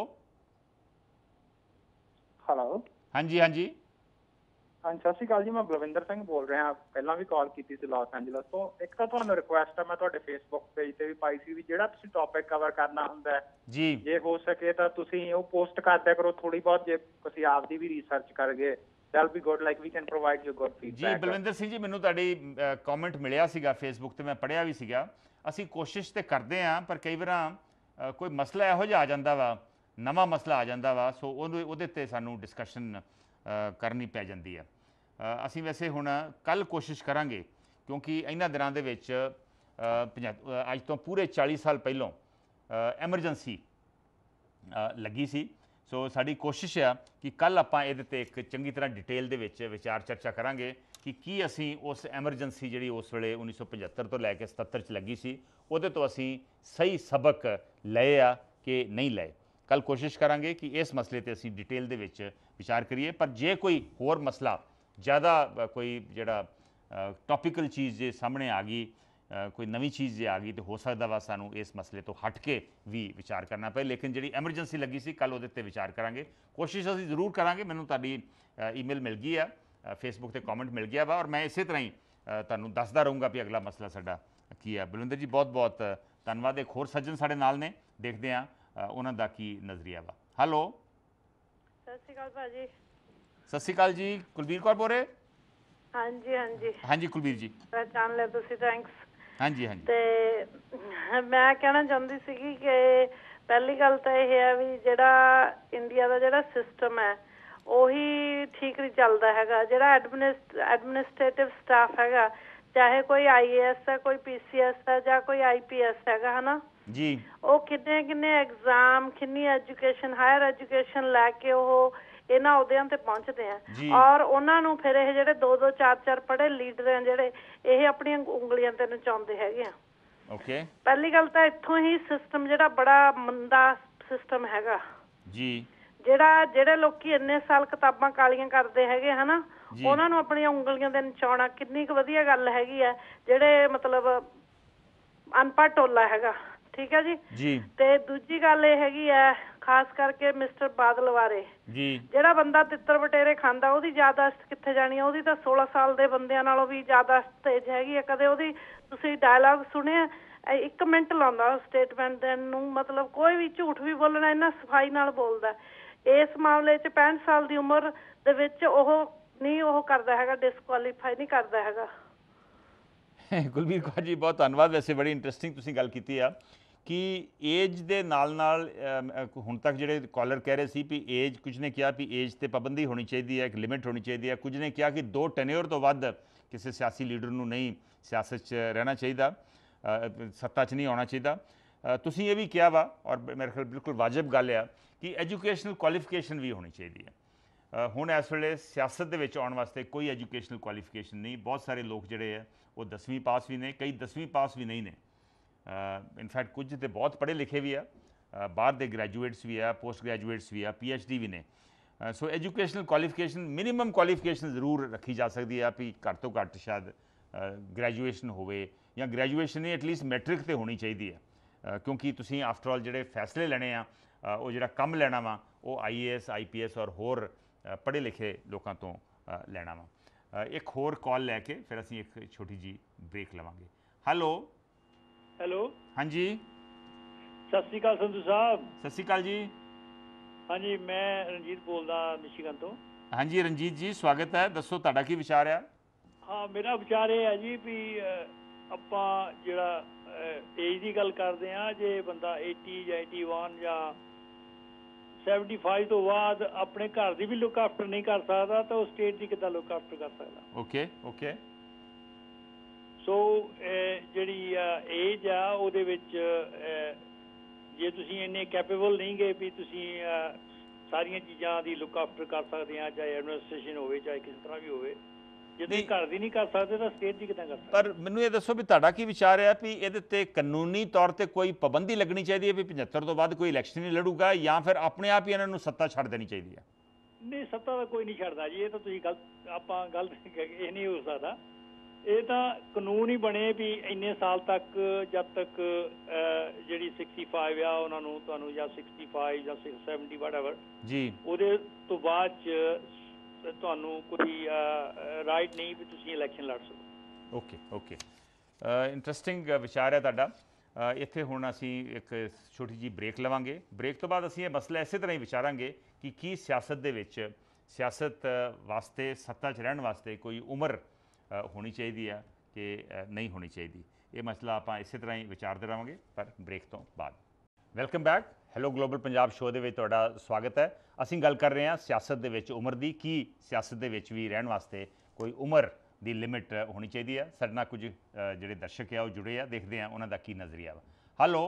ਹੈਲੋ ਹਾਂਜੀ ਹਾਂਜੀ ਹਾਂਜੀ ਸਤਿ ਸ਼੍ਰੀ ਅਕਾਲ ਜੀ। ਮੈਂ ਬਲਵਿੰਦਰ ਸਿੰਘ ਬੋਲ ਰਿਹਾ, ਪਹਿਲਾਂ ਵੀ ਕਾਲ ਕੀਤੀ ਸੀ ਲਾਸ ਐਂਜਲਸ ਤੋਂ। ਇੱਕ ਤਾਂ ਤੁਹਾਨੂੰ ਰਿਕੁਐਸਟ ਹੈ, ਮੈਂ ਤੁਹਾਡੇ ਫੇਸਬੁੱਕ ਪੇਜ ਤੇ ਵੀ ਪਾਈ ਸੀ ਵੀ ਜਿਹੜਾ ਤੁਸੀਂ ਟੌਪਿਕ ਕਵਰ ਕਰਨਾ ਹੁੰਦਾ ਜੀ, ਜੇ ਹੋ ਸਕੇ ਤਾਂ ਤੁਸੀਂ ਉਹ ਪੋਸਟ ਕਰ ਦਿਆ ਕਰੋ ਥੋੜੀ ਬਹੁਤ, ਜੇ ਤੁਸੀਂ ਆਪਦੀ ਵੀ ਰਿਸਰਚ ਕਰਗੇ that'll be good, like we can provide you good feedback। ਜੀ ਬਲਵਿੰਦਰ ਸਿੰਘ ਜੀ, ਮੈਨੂੰ ਤੁਹਾਡੀ ਕਮੈਂਟ ਮਿਲਿਆ ਸੀਗਾ ਫੇਸਬੁੱਕ ਤੇ, ਮੈਂ ਪੜ੍ਹਿਆ ਵੀ ਸੀਗਾ। ਅਸੀਂ ਕੋਸ਼ਿਸ਼ ਤੇ ਕਰਦੇ ਹਾਂ, ਪਰ ਕਈ ਵਾਰ ਕੋਈ ਮਸਲਾ ਇਹੋ ਜਿਹਾ ਆ ਜਾਂਦਾ ਵਾ, ਨਵਾਂ ਮਸਲਾ ਆ ਜਾਂਦਾ ਵਾ, ਸੋ ਉਹਦੇ ਉਹਦੇ 'ਤੇ ਸਾਨੂੰ ਡਿਸਕਸ਼ਨ ਕਰਨੀ ਪੈ ਜਾਂਦੀ ਆ। ਅਸੀਂ ਵੈਸੇ ਹੁਣ ਕੱਲ੍ਹ ਕੋਸ਼ਿਸ਼ ਕਰਾਂਗੇ, ਕਿਉਂਕਿ ਇਹਨਾਂ ਦਿਨਾਂ ਦੇ ਵਿੱਚ ਅੱਜ ਤੋਂ ਪੂਰੇ ਚਾਲੀ ਸਾਲ ਪਹਿਲੋਂ ਐਮਰਜੈਂਸੀ ਲੱਗੀ ਸੀ। ਸੋ ਸਾਡੀ ਕੋਸ਼ਿਸ਼ ਆ ਕਿ ਕੱਲ੍ਹ ਆਪਾਂ ਇਹਦੇ 'ਤੇ ਇੱਕ ਚੰਗੀ ਤਰ੍ਹਾਂ ਡਿਟੇਲ ਦੇ ਵਿੱਚ ਵਿਚਾਰ ਚਰਚਾ ਕਰਾਂਗੇ ਕਿ ਕੀ ਅਸੀਂ ਉਸ ਐਮਰਜੈਂਸੀ ਜਿਹੜੀ ਉਸ ਵੇਲੇ ਉੱਨੀ ਸੌ ਪਝੱਤਰ ਤੋਂ ਲੈ ਕੇ ਸਤੱਤਰ 'ਚ ਲੱਗੀ ਸੀ, ਉਹਦੇ ਤੋਂ ਅਸੀਂ ਸਹੀ ਸਬਕ ਲਏ ਆ ਕਿ ਨਹੀਂ ਲਏ। ਕੱਲ੍ਹ ਕੋਸ਼ਿਸ਼ ਕਰਾਂਗੇ ਕਿ ਇਸ ਮਸਲੇ 'ਤੇ ਅਸੀਂ ਡਿਟੇਲ ਦੇ ਵਿੱਚ ਵਿਚਾਰ ਕਰੀਏ। ਪਰ ਜੇ ਕੋਈ ਹੋਰ ਮਸਲਾ ਜ਼ਿਆਦਾ ਕੋਈ ਜਿਹੜਾ ਟੌਪੀਕਲ ਚੀਜ਼ ਜੇ ਸਾਹਮਣੇ ਆ ਗਈ, ਕੋਈ ਨਵੀਂ ਚੀਜ਼ ਜੇ ਆ ਗਈ, ਤਾਂ ਹੋ ਸਕਦਾ ਵਾ ਸਾਨੂੰ ਇਸ ਮਸਲੇ ਤੋਂ ਹਟ ਕੇ ਵੀ ਵਿਚਾਰ ਕਰਨਾ ਪਏ। ਲੇਕਿਨ ਜਿਹੜੀ ਐਮਰਜੈਂਸੀ ਲੱਗੀ ਸੀ ਕੱਲ੍ਹ ਉਹਦੇ 'ਤੇ ਵਿਚਾਰ ਕਰਾਂਗੇ। ਕੋਸ਼ਿਸ਼ ਅਸੀਂ ਜ਼ਰੂਰ ਕਰਾਂਗੇ। ਮੈਨੂੰ ਤੁਹਾਡੀ ਈਮੇਲ ਮਿਲ ਗਈ ਆ, ਫੇਸਬੁੱਕ 'ਤੇ ਕਮੈਂਟ ਮਿਲ ਗਿਆ ਵਾ, ਔਰ ਮੈਂ ਇਸੇ ਤਰ੍ਹਾਂ ਹੀ ਤੁਹਾਨੂੰ ਦੱਸਦਾ ਰਹੂੰਗਾ ਵੀ ਅਗਲਾ ਮਸਲਾ ਸਾਡਾ ਕੀ ਹੈ। ਬਲਵਿੰਦਰ ਜੀ ਬਹੁਤ ਬਹੁਤ ਧੰਨਵਾਦ। ਇੱਕ ਹੋਰ ਸੱਜਣ ਸਾਡੇ ਨਾਲ ਨੇ, ਦੇਖਦੇ ਹਾਂ ਉਹਨਾਂ ਦਾ ਕੀ ਨਜ਼ਰੀਆ ਵਾ। ਹੈਲੋ ਸਤਿ ਸ਼੍ਰੀ ਅਕਾਲ ਭਾਜੀ। ਸਤਿ ਸ਼੍ਰੀ ਅਕਾਲ ਜੀ, ਕੁਲਬੀਰ ਕੌਰ ਬੋਲ ਰਹੇ? ਹਾਂਜੀ ਹਾਂਜੀ ਹਾਂਜੀ ਕੁਲਬੀਰ ਜੀ, ਪਹਿਚਾਣ ਲਿਆ ਤੁਸੀਂ, ਥੈਂਕਸ। ਹਾਂਜੀ ਹਾਂਜੀ। ਤੇ ਮੈਂ ਕਹਿਣਾ ਚਾਹੁੰਦੀ ਸੀਗੀ ਕਿ ਪਹਿਲੀ ਗੱਲ ਤਾਂ ਇਹ ਹੈ ਵੀ ਜਿਹੜਾ ਇੰਡੀਆ ਦਾ ਜਿਹੜਾ ਸਿਸਟਮ ਹੈ ਉਹੀ ਠੀਕ ਨਹੀਂ ਚੱਲਦਾ ਹੈਗਾ। ਜਿਹੜਾ ਐਡਮਿਨਿਸਟ ਐਡਮਿਨਿਸਟ੍ਰੇਟਿਵ ਸਟਾਫ ਹੈਗਾ, ਚਾਹੇ ਕੋਈ ਆਈ ਏ ਐਸ ਹੈ, ਕੋਈ ਪੀ ਸੀ ਐਸ ਹੈ ਜਾਂ ਕੋਈ ਆਈ ਪੀ ਐਸ ਹੈਗਾ, ਹੈ ਨਾ ਜੀ, ਉਹ ਕਿੰਨੇ ਕਿੰਨੇ ਐਗਜ਼ਾਮ, ਕਿੰਨੀ ਐਜੂਕੇਸ਼ਨ, ਹਾਇਰ ਐਜੂਕੇਸ਼ਨ ਲੈ ਕੇ ਉਹ ਇਹਨਾਂ ਅਹੁਦਿਆਂ ਤੇ ਪਹੁੰਚਦੇ ਆ, ਔਰ ਉਹਨਾਂ ਨੂੰ ਫਿਰ ਇਹ ਜਿਹੜੇ ਦੋ ਦੋ ਚਾਰ ਚਾਰ ਪੜ੍ਹੇ ਲੀਡਰ ਆ ਜਿਹੜੇ ਇਹ ਆਪਣੀਆਂ ਉਂਗਲੀਆਂ ਤੇ ਨਚਾਉਂਦੇ ਹੈਗੇ ਆ। ਓਕੇ, ਪਹਿਲੀ ਗੱਲ ਤਾਂ ਇੱਥੋਂ ਹੀ ਸਿਸਟਮ ਜਿਹੜਾ ਬੜਾ ਮੰਦਾ ਸਿਸਟਮ ਹੈਗਾ ਜੀ। ਜਿਹੜਾ ਜਿਹੜੇ ਲੋਕੀ ਇੰਨੇ ਸਾਲ ਕਿਤਾਬਾਂ ਕਾਲੀਆਂ ਕਰਦੇ ਹੈਗੇ ਹਨਾ, ਉਹਨਾਂ ਨੂੰ ਆਪਣੀਆਂ ਉਂਗਲੀਆਂ ਤੇ ਨਚਾਉਣਾ ਕਿੰਨੀ ਕੁ ਵਧੀਆ ਗੱਲ ਹੈਗੀ ਆ। ਜਿਹੜੇ ਮਤਲਬ ਅਨਪੜ੍ਹ ਟੋਲਾ ਹੈਗਾ, ਠੀਕ ਹੈ ਜੀ। ਤੇ ਦੂਜੀ ਗੱਲ ਇਹ ਹੈਗੀ ਆ, ਖਾਸ ਕਰਕੇ ਮਿਸਟਰ ਬਾਦਲ ਬਾਰੇ ਜੀ। ਜਿਹੜਾ ਬੰਦਾ ਤਿੱਤਰ ਬਟੇਰੇ ਖਾਂਦਾ ਉਹਦੀ ਯਾਦਾਸ਼ਤ ਕਿੱਥੇ ਜਾਣੀ ਆ? ਉਹਦੀ ਤਾਂ ਸੋਲਾਂ ਸਾਲ ਦੇ ਬੰਦਿਆਂ ਨਾਲੋਂ ਵੀ ਯਾਦਾਸ਼ਤ ਤੇਜ਼ ਹੈਗੀ ਆ। ਕਦੇ ਉਹਦੀ ਤੁਸੀਂ ਡਾਇਲੌਗ ਸੁਣਿਆ? ਇੱਕ ਮਿੰਟ ਲਾਉਂਦਾ ਸਟੇਟਮੈਂਟ ਦੇਣ ਨੂੰ, ਮਤਲਬ ਕੋਈ ਵੀ ਝੂਠ ਵੀ ਬੋਲਣਾ ਇੰਨਾ ਸਫਾਈ ਨਾਲ ਬੋਲਦਾ। ਇਸ ਮਾਮਲੇ 'ਚ ਪੈਂਹਠ ਸਾਲ ਦੀ ਉਮਰ ਦੇ ਵਿੱਚ ਉਹ ਨਹੀਂ ਉਹ ਕਰਦਾ ਹੈਗਾ, ਡਿਸਕੁਆਲੀਫਾਈ ਨਹੀਂ ਕਰਦਾ ਹੈਗਾ। ਕੁਲਬੀਰ ਕੌਰ ਜੀ ਬਹੁਤ ਧੰਨਵਾਦ। ਵੈਸੇ ਬੜੀ ਇੰਟਰਸਟਿੰਗ ਤੁਸੀਂ ਗੱਲ ਕੀਤੀ ਆ ਕਿ ਏਜ ਦੇ ਨਾਲ ਨਾਲ ਹੁਣ ਤੱਕ ਜਿਹੜੇ ਕਾਲਰ ਕਹਿ ਰਹੇ ਸੀ ਵੀ ਏਜ, ਕੁਝ ਨੇ ਕਿਹਾ ਵੀ ਏਜ ਤੇ ਪਾਬੰਦੀ ਹੋਣੀ ਚਾਹੀਦੀ ਹੈ, ਇੱਕ ਲਿਮਿਟ ਹੋਣੀ ਚਾਹੀਦੀ ਹੈ, ਕੁਝ ਨੇ ਕਿਹਾ ਕਿ ਦੋ ਟੈਨਿਓਰ ਤੋਂ ਵੱਧ ਕਿਸੇ ਸਿਆਸੀ ਲੀਡਰ ਨੂੰ ਨਹੀਂ ਸਿਆਸਤ 'ਚ ਰਹਿਣਾ ਚਾਹੀਦਾ, ਸੱਤਾ 'ਚ ਨਹੀਂ ਆਉਣਾ ਚਾਹੀਦਾ। ਤੁਸੀਂ ਇਹ ਵੀ ਕਿਹਾ ਵਾ ਔਰ ਮੇਰੇ ਖਿਆਲ ਬਿਲਕੁਲ ਵਾਜਬ ਗੱਲ ਆ ਕਿ ਐਜੂਕੇਸ਼ਨਲ ਕੁਆਲੀਫਿਕੇਸ਼ਨ ਵੀ ਹੋਣੀ ਚਾਹੀਦੀ ਹੈ। ਹੁਣ ਇਸ ਵੇਲੇ ਸਿਆਸਤ ਦੇ ਵਿੱਚ ਆਉਣ ਵਾਸਤੇ ਕੋਈ ਐਜੂਕੇਸ਼ਨਲ ਕੁਆਲੀਫਿਕੇਸ਼ਨ ਨਹੀਂ। ਬਹੁਤ ਸਾਰੇ ਲੋਕ ਜਿਹੜੇ ਆ ਉਹ ਦਸਵੀਂ ਪਾਸ ਵੀ ਨੇ, ਕਈ ਦਸਵੀਂ ਪਾਸ ਵੀ ਨਹੀਂ ਨੇ। ਇਨਫੈਕਟ ਕੁਝ ਤੇ ਬਹੁਤ ਪੜ੍ਹੇ ਲਿਖੇ ਵੀ ਆ, ਬਾਹਰ ਦੇ ਗ੍ਰੈਜੂਏਟਸ ਵੀ ਆ, ਪੋਸਟ ਗ੍ਰੈਜੂਏਟਸ ਵੀ ਆ, ਪੀ ਐਚ ਡੀ ਵੀ ਨੇ। So educational qualification, minimum qualification ਜ਼ਰੂਰ ਰੱਖੀ ਜਾ ਸਕਦੀ ਆ ਵੀ ਘੱਟ ਤੋਂ ਘੱਟ ਸ਼ਾਇਦ ਗ੍ਰੈਜੂਏਸ਼ਨ ਹੋਵੇ ਜਾਂ ਗ੍ਰੈਜੂਏਸ਼ਨ ਨਹੀਂ ਐਟਲੀਸਟ ਮੈਟ੍ਰਿਕ ਤੇ ਹੋਣੀ ਚਾਹੀਦੀ ਹੈ। ਕਿਉਂਕਿ ਤੁਸੀਂ ਆਫਟਰ ਆਲ ਜਿਹੜੇ ਫੈਸਲੇ ਲੈਣੇ ਆ, ਉਹ ਜਿਹੜਾ ਕੰਮ ਲੈਣਾ ਵਾ ਉਹ ਆਈ A S I P S ਔਰ ਹੋਰ ਪੜ੍ਹੇ ਲਿਖੇ ਲੋਕਾਂ ਤੋਂ ਲੈਣਾ ਵਾ। ਇੱਕ ਹੋਰ ਕਾਲ ਲੈ ਕੇ ਫਿਰ ਅਸੀਂ ਇੱਕ ਛੋਟੀ ਜੀ ਬ੍ਰੇਕ ਲਵਾਂਗੇ। ਹੈਲੋ ਹੈਲੋ ਹਾਂਜੀ, ਸਤਿ ਸ਼੍ਰੀ ਅਕਾਲ ਸੰਧੂ ਸਾਹਿਬ। ਸਤਿ ਸ਼੍ਰੀ ਅਕਾਲ ਜੀ। ਹਾਂਜੀ, ਮੈਂ ਰਣਜੀਤ ਬੋਲਦਾ ਮਿਸ਼ੀਗਨ ਤੋਂ। ਹਾਂਜੀ ਰਣਜੀਤ ਜੀ, ਸਵਾਗਤ ਹੈ। ਦੱਸੋ ਤੁਹਾਡਾ ਕੀ ਵਿਚਾਰ ਆ? ਹਾਂ, ਮੇਰਾ ਵਿਚਾਰ ਇਹ ਹੈ ਜੀ ਵੀ ਆਪਾਂ ਜਿਹੜਾ ਏਜ ਦੀ ਗੱਲ ਕਰਦੇ ਹਾਂ, ਜੇ ਬੰਦਾ eighty ਜਾਂ eighty-one ਜਾਂ seventy-five ਤੋਂ ਬਾਅਦ ਆਪਣੇ ਘਰ ਦੀ ਵੀ ਲੁੱਕ ਆਫਟਰ ਨਹੀਂ ਕਰ ਸਕਦਾ ਤਾਂ ਉਹ ਸਟੇਟ ਦੀ ਕਿੱਦਾਂ ਲੁੱਕ ਆਫਟਰ ਕਰ ਸਕਦਾ? Okay okay. ਸੋ ਜਿਹੜੀ ਏਜ ਆ ਉਹਦੇ ਵਿੱਚ ਜੇ ਤੁਸੀਂ ਇੰਨੇ ਕੈਪੇਬਲ ਨਹੀਂ ਗਏ ਵੀ ਤੁਸੀਂ ਸਾਰੀਆਂ ਚੀਜ਼ਾਂ ਦੀ ਲੁੱਕ ਆਫਟਰ ਕਰ ਸਕਦੇ ਆ, ਚਾਹੇ ਐਡਮਿਨਿਸਟ੍ਰੇਸ਼ਨ ਹੋਵੇ ਚਾਹੇ ਕਿਸ ਤਰ੍ਹਾਂ ਵੀ ਹੋਵੇ, ਜੇ ਤੁਸੀਂ ਘਰ ਦੀ ਨਹੀਂ ਕਰ ਸਕਦੇ ਤਾਂ ਸਟੇਟ ਦੀ ਕਿੱਦਾਂ ਕਰ ਸਕਦੇ? ਪਰ ਮੈਨੂੰ ਇਹ ਦੱਸੋ ਵੀ ਤੁਹਾਡਾ ਕੀ ਵਿਚਾਰ ਹੈ ਵੀ ਇਹਦੇ ਤੇ ਕਾਨੂੰਨੀ ਤੌਰ ਤੇ ਕੋਈ ਪਾਬੰਦੀ ਲੱਗਣੀ ਚਾਹੀਦੀ ਹੈ ਵੀ ਪਝੱਤਰ ਤੋਂ ਬਾਅਦ ਕੋਈ ਇਲੈਕਸ਼ਨ ਨਹੀਂ ਲੜੂਗਾ, ਜਾਂ ਫਿਰ ਆਪਣੇ ਆਪ ਹੀ ਇਹਨਾਂ ਨੂੰ ਸੱਤਾ ਛੱਡ ਦੇਣੀ ਚਾਹੀਦੀ ਹੈ? ਨਹੀਂ, ਸੱਤਾ ਦਾ ਕੋਈ ਨਹੀਂ ਛੱਡਦਾ ਜੀ, ਇਹ ਤਾਂ ਤੁਸੀਂ ਗਲਤ ਆਪਾਂ ਗਲਤ ਇਹ ਨਹੀਂ ਹੋ ਸਕਦਾ। ਇਹ ਤਾਂ ਕਾਨੂੰਨ ਹੀ ਬਣੇ ਵੀ ਇੰਨੇ ਸਾਲ ਤੱਕ ਜਦ ਤੱਕ ਜਿਹੜੀ sixty-five ਆ ਉਹਨਾਂ ਨੂੰ ਤੁਹਾਨੂੰ ਜਾਂ sixty-five ਜਾਂ seventy whatever ਜੀ, ਉਹਦੇ ਤੋਂ ਬਾਅਦ 'ਚ ਤੁਹਾਨੂੰ ਕੋਈ ਰਾਈਟ ਨਹੀਂ ਵੀ ਤੁਸੀਂ ਇਲੈਕਸ਼ਨ ਲੜ ਸਕੋ। ਓਕੇ ਓਕੇ, ਇੰਟਰਸਟਿੰਗ ਵਿਚਾਰ ਹੈ ਤੁਹਾਡਾ। ਇੱਥੇ ਹੁਣ ਅਸੀਂ ਇੱਕ ਛੋਟੀ ਜਿਹੀ ਬ੍ਰੇਕ ਲਵਾਂਗੇ। ਬ੍ਰੇਕ ਤੋਂ ਬਾਅਦ ਅਸੀਂ ਇਹ ਮਸਲਾ ਇਸੇ ਤਰ੍ਹਾਂ ਹੀ ਵਿਚਾਰਾਂਗੇ ਕਿ ਕੀ ਸਿਆਸਤ ਦੇ ਵਿੱਚ, ਸਿਆਸਤ ਵਾਸਤੇ, ਸੱਤਾ 'ਚ ਰਹਿਣ ਵਾਸਤੇ ਕੋਈ ਉਮਰ ਹੋਣੀ ਚਾਹੀਦੀ ਆ ਕਿ ਨਹੀਂ ਹੋਣੀ ਚਾਹੀਦੀ। ਇਹ ਮਸਲਾ ਆਪਾਂ ਇਸੇ ਤਰ੍ਹਾਂ ਹੀ ਵਿਚਾਰਦੇ ਰਹਾਂਗੇ ਪਰ ਬ੍ਰੇਕ ਤੋਂ ਬਾਅਦ। Welcome back, hello global Punjab show ਦੇ ਵਿੱਚ ਤੁਹਾਡਾ ਸਵਾਗਤ ਹੈ। ਅਸੀਂ ਗੱਲ ਕਰ ਰਹੇ ਹਾਂ ਸਿਆਸਤ ਦੇ ਵਿੱਚ ਉਮਰ ਦੀ। ਕੀ ਸਿਆਸਤ ਦੇ ਵਿੱਚ ਵੀ ਰਹਿਣ ਵਾਸਤੇ ਕੋਈ ਉਮਰ ਦੀ ਲਿਮਿਟ ਹੋਣੀ ਚਾਹੀਦੀ ਹੈ? ਸਾਡੇ ਨਾਲ ਕੁਝ ਜਿਹੜੇ ਦਰਸ਼ਕ ਆ ਉਹ ਜੁੜੇ ਆ, ਦੇਖਦੇ ਆ ਉਹਨਾਂ ਦਾ ਕੀ ਨਜ਼ਰੀਆ ਵਾ। ਹੈਲੋ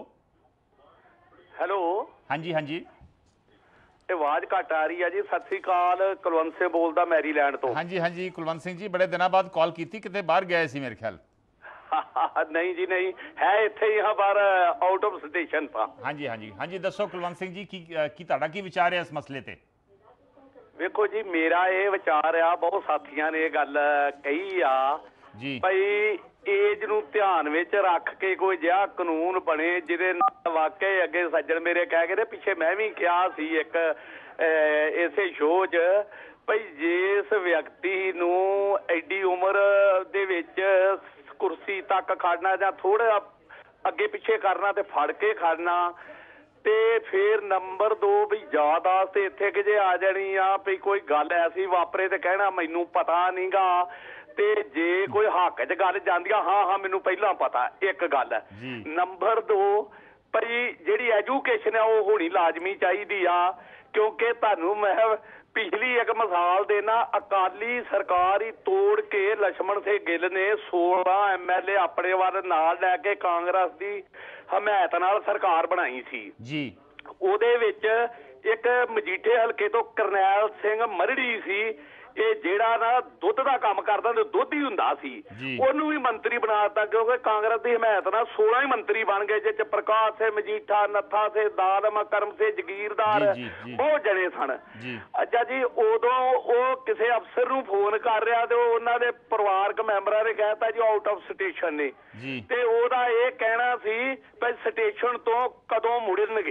ਹੈਲੋ ਹਾਂਜੀ ਹਾਂਜੀ, ਇਹ ਆਵਾਜ਼ ਘੱਟ ਆ ਰਹੀ ਹੈ ਜੀ। ਸਤਿ ਸ੍ਰੀ ਅਕਾਲ, ਕੁਲਵੰਤ ਸਿੰਘ ਬੋਲਦਾ ਮੈਰੀਲੈਂਡ ਤੋਂ। ਹਾਂਜੀ ਹਾਂਜੀ ਕੁਲਵੰਤ ਸਿੰਘ ਜੀ, ਬੜੇ ਦਿਨਾਂ ਬਾਅਦ ਕਾਲ ਕੀਤੀ, ਕਿਤੇ ਬਾਹਰ ਗਏ ਸੀ ਮੇਰੇ ਖਿਆਲ? ਨਹੀਂ ਜੀ ਨਹੀਂ, ਹੈ ਇੱਥੇ ਹੀ ਹਾਂ, ਬਾਹਰ ਆਊਟ ਆਫ ਸਟੇਸ਼ਨ ਤਾਂ। ਹਾਂਜੀ ਹਾਂਜੀ ਹਾਂਜੀ, ਦੱਸੋ ਕੁਲਵੰਤ ਸਿੰਘ ਜੀ, ਕੀ ਕੀ ਤੁਹਾਡਾ ਕੀ ਵਿਚਾਰ ਹੈ ਇਸ ਮਸਲੇ ਤੇ? ਵੇਖੋ ਜੀ, ਮੇਰਾ ਇਹ ਵਿਚਾਰ ਆ, ਬਹੁਤ ਸਾਥੀਆਂ ਨੇ ਇਹ ਗੱਲ ਕਹੀ ਆ ਜੀ ਭਾਈ ਏਜ ਨੂੰ ਧਿਆਨ ਵਿੱਚ ਰੱਖ ਕੇ ਕੋਈ ਜਿਹਾ ਕਾਨੂੰਨ ਬਣੇ ਜਿਹਦੇ ਨਾਲ ਵਾਕਈ ਅੱਗੇ ਸੱਜਣ ਮੇਰੇ ਕਹਿ ਗਏ ਨੇ, ਪਿੱਛੇ ਮੈਂ ਵੀ ਕਿਹਾ ਸੀ ਇੱਕ ਇਸੇ ਸ਼ੋਅ 'ਚ, ਭਾਈ ਜਿਸ ਵਿਅਕਤੀ ਨੂੰ ਐਡੀ ਉਮਰ ਦੇ ਵਿੱਚ ਕੁਰਸੀ ਤੱਕ ਖੜਨਾ ਜਾਂ ਥੋੜਾ ਅੱਗੇ ਪਿੱਛੇ ਕਰਨਾ ਤੇ ਫੜ ਕੇ ਖੜਨਾ, ਤੇ ਫਿਰ ਨੰਬਰ ਦੋ ਵੀ ਯਾਦਾਸ਼ਤ ਤੇ ਇੱਥੇ ਕਿ ਜੇ ਆ ਜਾਣੀ ਆ ਵੀ ਕੋਈ ਗੱਲ ਐਸੀ ਵਾਪਰੇ ਤੇ ਕਹਿਣਾ ਮੈਨੂੰ ਪਤਾ ਨਹੀਂ ਗਾ, ਤੇ ਜੇ ਕੋਈ ਹੱਕ 'ਚ ਗੱਲ ਜਾਂਦੀ ਆ ਹਾਂ ਹਾਂ ਮੈਨੂੰ ਪਹਿਲਾਂ ਪਤਾ, ਇੱਕ ਗੱਲ ਹੈ। ਨੰਬਰ ਦੋ ਭਾਈ ਜਿਹੜੀ ਐਜੂਕੇਸ਼ਨ ਆ ਉਹ ਹੋਣੀ ਲਾਜ਼ਮੀ ਚਾਹੀਦੀ ਆ, ਕਿਉਂਕਿ ਤੁਹਾਨੂੰ ਮੈਂ ਪਿਛਲੀ ਇੱਕ ਮਿਸਾਲ ਦੇਣਾ, ਅਕਾਲੀ ਸਰਕਾਰ ਹੀ ਤੋੜ ਕੇ ਲਛਮਣ ਸਿੰਘ ਗਿੱਲ ਨੇ ਸੋਲਾਂ ਐਮ ਐਲ ਏ ਆਪਣੇ ਵੱਲ ਨਾਲ ਲੈ ਕੇ ਕਾਂਗਰਸ ਦੀ ਹਮਾਇਤ ਨਾਲ ਸਰਕਾਰ ਬਣਾਈ ਸੀ ਜੀ। ਉਹਦੇ ਵਿੱਚ ਇੱਕ ਮਜੀਠੇ ਹਲਕੇ ਤੋਂ ਕਰਨੈਲ ਸਿੰਘ ਮਰੜੀ ਸੀ, ਇਹ ਜਿਹੜਾ ਨਾ ਦੁੱਧ ਦਾ ਕੰਮ ਕਰਦਾ ਤੇ ਦੁੱਧ ਹੀ ਹੁੰਦਾ ਸੀ, ਉਹਨੂੰ ਵੀ ਮੰਤਰੀ ਬਣਾ ਦਿੱਤਾ, ਕਿਉਂਕਿ ਕਾਂਗਰਸ ਦੀ ਹਮਾਇਤ ਨਾਲ ਸੋਲਾਂ ਹੀ ਮੰਤਰੀ ਬਣ ਗਏ, ਜਿਸ ਚ ਪ੍ਰਕਾਸ਼ ਸਿੰਘ ਮਜੀਠਾ, ਨੱਥਾ ਸਿੰਘ ਦਾਲਮ, ਕਰਮ ਸਿੰਘ ਜਗੀਰਦਾਰ, ਬਹੁਤ ਜਣੇ ਸਨ। ਅੱਛਾ ਜੀ, ਉਦੋਂ ਉਹ ਕਿਸੇ ਅਫਸਰ ਨੂੰ ਫੋਨ ਕਰ ਰਿਹਾ ਤੇ ਉਹਨਾਂ ਦੇ ਪਰਿਵਾਰਕ ਮੈਂਬਰਾਂ ਨੇ ਕਹਿਤਾ ਜੀ ਆਊਟ ਆਫ ਸਟੇਸ਼ਨ ਨੇ, ਤੇ ਉਹਦਾ ਇਹ ਕਹਿਣਾ ਸੀ ਵੀ ਸਟੇਸ਼ਨ ਤੋਂ ਕਦੋਂ ਮੁੜਨਗੇ।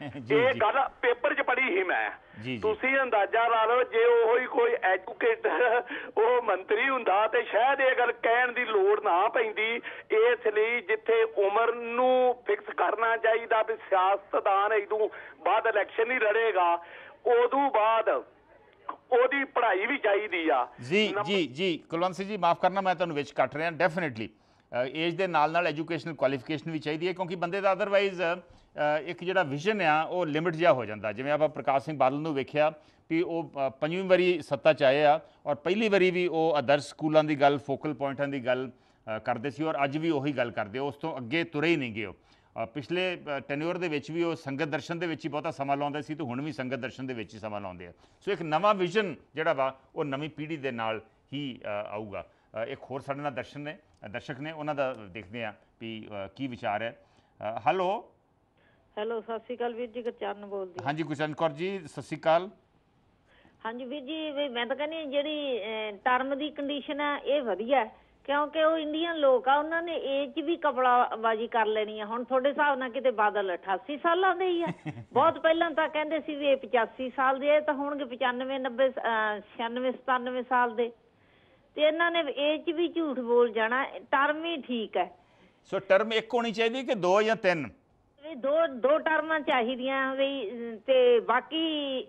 ਇਹ ਗੱਲ ਪੇਪਰ 'ਚ ਪੜ੍ਹੀ ਸੀ ਮੈਂ। ਤੁਸੀਂ ਅੰਦਾਜ਼ਾ ਲਾ ਲਓ ਜੇ ਉਹ ਹੀ ਕੋਈ ਐਜੂਕੇਟਰ ਉਹ ਮੰਤਰੀ ਹੁੰਦਾ ਤੇ ਸ਼ਾਇਦ ਇਹ ਗੱਲ ਕਹਿਣ ਦੀ ਲੋੜ ਨਾ ਪੈਂਦੀ। ਇਸ ਲਈ ਜਿੱਥੇ ਉਮਰ ਨੂੰ ਫਿਕਸ ਕਰਨਾ ਚਾਹੀਦਾ ਵੀ ਸਿਆਸਤਦਾਨ ਇਦੋਂ ਬਾਅਦ ਇਲੈਕਸ਼ਨ ਨਹੀਂ ਲੜੇਗਾ, ਉਦੋਂ ਬਾਅਦ ਉਹਦੀ ਪੜ੍ਹਾਈ ਵੀ ਚਾਹੀਦੀ ਆ। ਜੀ ਜੀ ਜੀ ਕੁਲਵੰਤ ਸਿੰਘ ਜੀ ਮਾਫ ਕਰਨਾ ਮੈਂ ਤੁਹਾਨੂੰ ਵਿੱਚ ਕੱਟ ਰਿਹਾ। ਡੈਫੀਨੇਟਲੀ ਏਜ ਦੇ ਨਾਲ ਨਾਲ ਐਜੂਕੇਸ਼ਨਲ ਕੁਆਲੀਫਿਕੇਸ਼ਨ ਵੀ ਚਾਹੀਦੀ ਹੈ ਕਿਉਂਕਿ ਬੰਦੇ ਦਾ ਅਦਰਵਾਈਜ਼ ਇੱਕ ਜਿਹੜਾ ਵਿਜ਼ਨ ਆ ਉਹ ਲਿਮਿਟ ਜਿਹਾ ਹੋ ਜਾਂਦਾ। ਜਿਵੇਂ ਆਪਾਂ ਪ੍ਰਕਾਸ਼ ਸਿੰਘ ਬਾਦਲ ਨੂੰ ਵੇਖਿਆ ਵੀ ਉਹ ਪੰਜਵੀਂ ਵਾਰੀ ਸੱਤਾ 'ਚ ਆਏ ਆ ਔਰ ਪਹਿਲੀ ਵਾਰੀ ਵੀ ਉਹ ਆਦਰਸ਼ ਸਕੂਲਾਂ ਦੀ ਗੱਲ ਫੋਕਲ ਪੁਆਇੰਟਾਂ ਦੀ ਗੱਲ ਕਰਦੇ ਸੀ ਔਰ ਅੱਜ ਵੀ ਉਹੀ ਗੱਲ ਕਰਦੇ। ਉਸ ਤੋਂ ਅੱਗੇ ਤੁਰੇ ਹੀ ਨਹੀਂ ਗਏ ਉਹ। ਪਿਛਲੇ ਟੈਨਿਓਰ ਦੇ ਵਿੱਚ ਵੀ ਉਹ ਸੰਗਤ ਦਰਸ਼ਨ ਦੇ ਵਿੱਚ ਹੀ ਬਹੁਤਾ ਸਮਾਂ ਲਾਉਂਦੇ ਸੀ ਤੇ ਹੁਣ ਵੀ ਸੰਗਤ ਦਰਸ਼ਨ ਦੇ ਵਿੱਚ ਹੀ ਸਮਾਂ ਲਾਉਂਦੇ ਆ। ਸੋ ਇੱਕ ਨਵਾਂ ਵਿਜ਼ਨ ਜਿਹੜਾ ਵਾ ਉਹ ਨਵੀਂ ਪੀੜ੍ਹੀ ਦੇ ਨਾਲ ਹੀ ਆਊਗਾ। ਇੱਕ ਹੋਰ ਸਾਡੇ ਨਾਲ ਦਰਸ਼ਨ ਨੇ ਦਰਸ਼ਕ ਨੇ, ਉਹਨਾਂ ਦਾ ਦੇਖਦੇ ਹਾਂ ਵੀ ਕੀ ਵਿਚਾਰ ਹੈ। ਹੈਲੋ ਹੈਲੋ ਸਤਿ ਸ਼੍ਰੀ ਅਕਾਲ ਵੀਰ ਜੀ, ਗੁਰਚਰਨ ਬੋਲਦੀ। ਹਾਂਜੀ ਗੁਰਚਰਨ ਕੌਰ ਜੀ ਸਤਿ ਸ਼੍ਰੀ ਅਕਾਲ। ਹਾਂਜੀ ਵੀਰ ਜੀ ਵੀ ਮੈਂ ਤਾਂ ਕਹਿੰਦੀ ਜਿਹੜੀ ਟਰਮ ਦੀ ਕੰਡੀਸ਼ਨ ਹੈ ਇਹ ਵਧੀਆ ਕਿਉਂਕਿ ਉਹ ਇੰਡੀਅਨ ਲੋਕ ਆ, ਉਹਨਾਂ ਨੇ ਏਜ 'ਚ ਵੀ ਕਪੜਾਬਾਜ਼ੀ ਕਰ ਲੈਣੀ ਆ। ਹੁਣ ਤੁਹਾਡੇ ਹਿਸਾਬ ਨਾਲ ਕਿਤੇ ਬਾਦਲ ਅਠਾਸੀ ਸਾਲਾਂ ਦੇ ਹੀ ਆ। ਬਹੁਤ ਪਹਿਲਾਂ ਤਾਂ ਕਹਿੰਦੇ ਸੀ ਵੀ ਇਹ ਪਚਾਸੀ ਸਾਲ ਦੇ, ਇਹ ਤਾਂ ਹੋਣਗੇ ਪਚਾਨਵੇਂ ਨੱਬੇ ਛਿਆਨਵੇਂ ਸਤਾਨਵੇਂ ਸਾਲ ਦੇ। ਤੇ ਇਹਨਾਂ ਨੇ ਏਜ 'ਚ ਵੀ ਝੂਠ ਬੋਲ ਜਾਣਾ। ਟਰਮ ਹੀ ਠੀਕ ਹੈ। ਸੋ ਟਰਮ ਇੱਕ ਹੋਣੀ ਚਾਹੀਦੀ ਕਿ ਦੋ ਜਾਂ ਤਿੰਨ? ਦੋ ਦੋ ਟਰਮਾਂ ਚਾਹੀਦੀਆਂ ਵੀ ਤੇ ਬਾਕੀ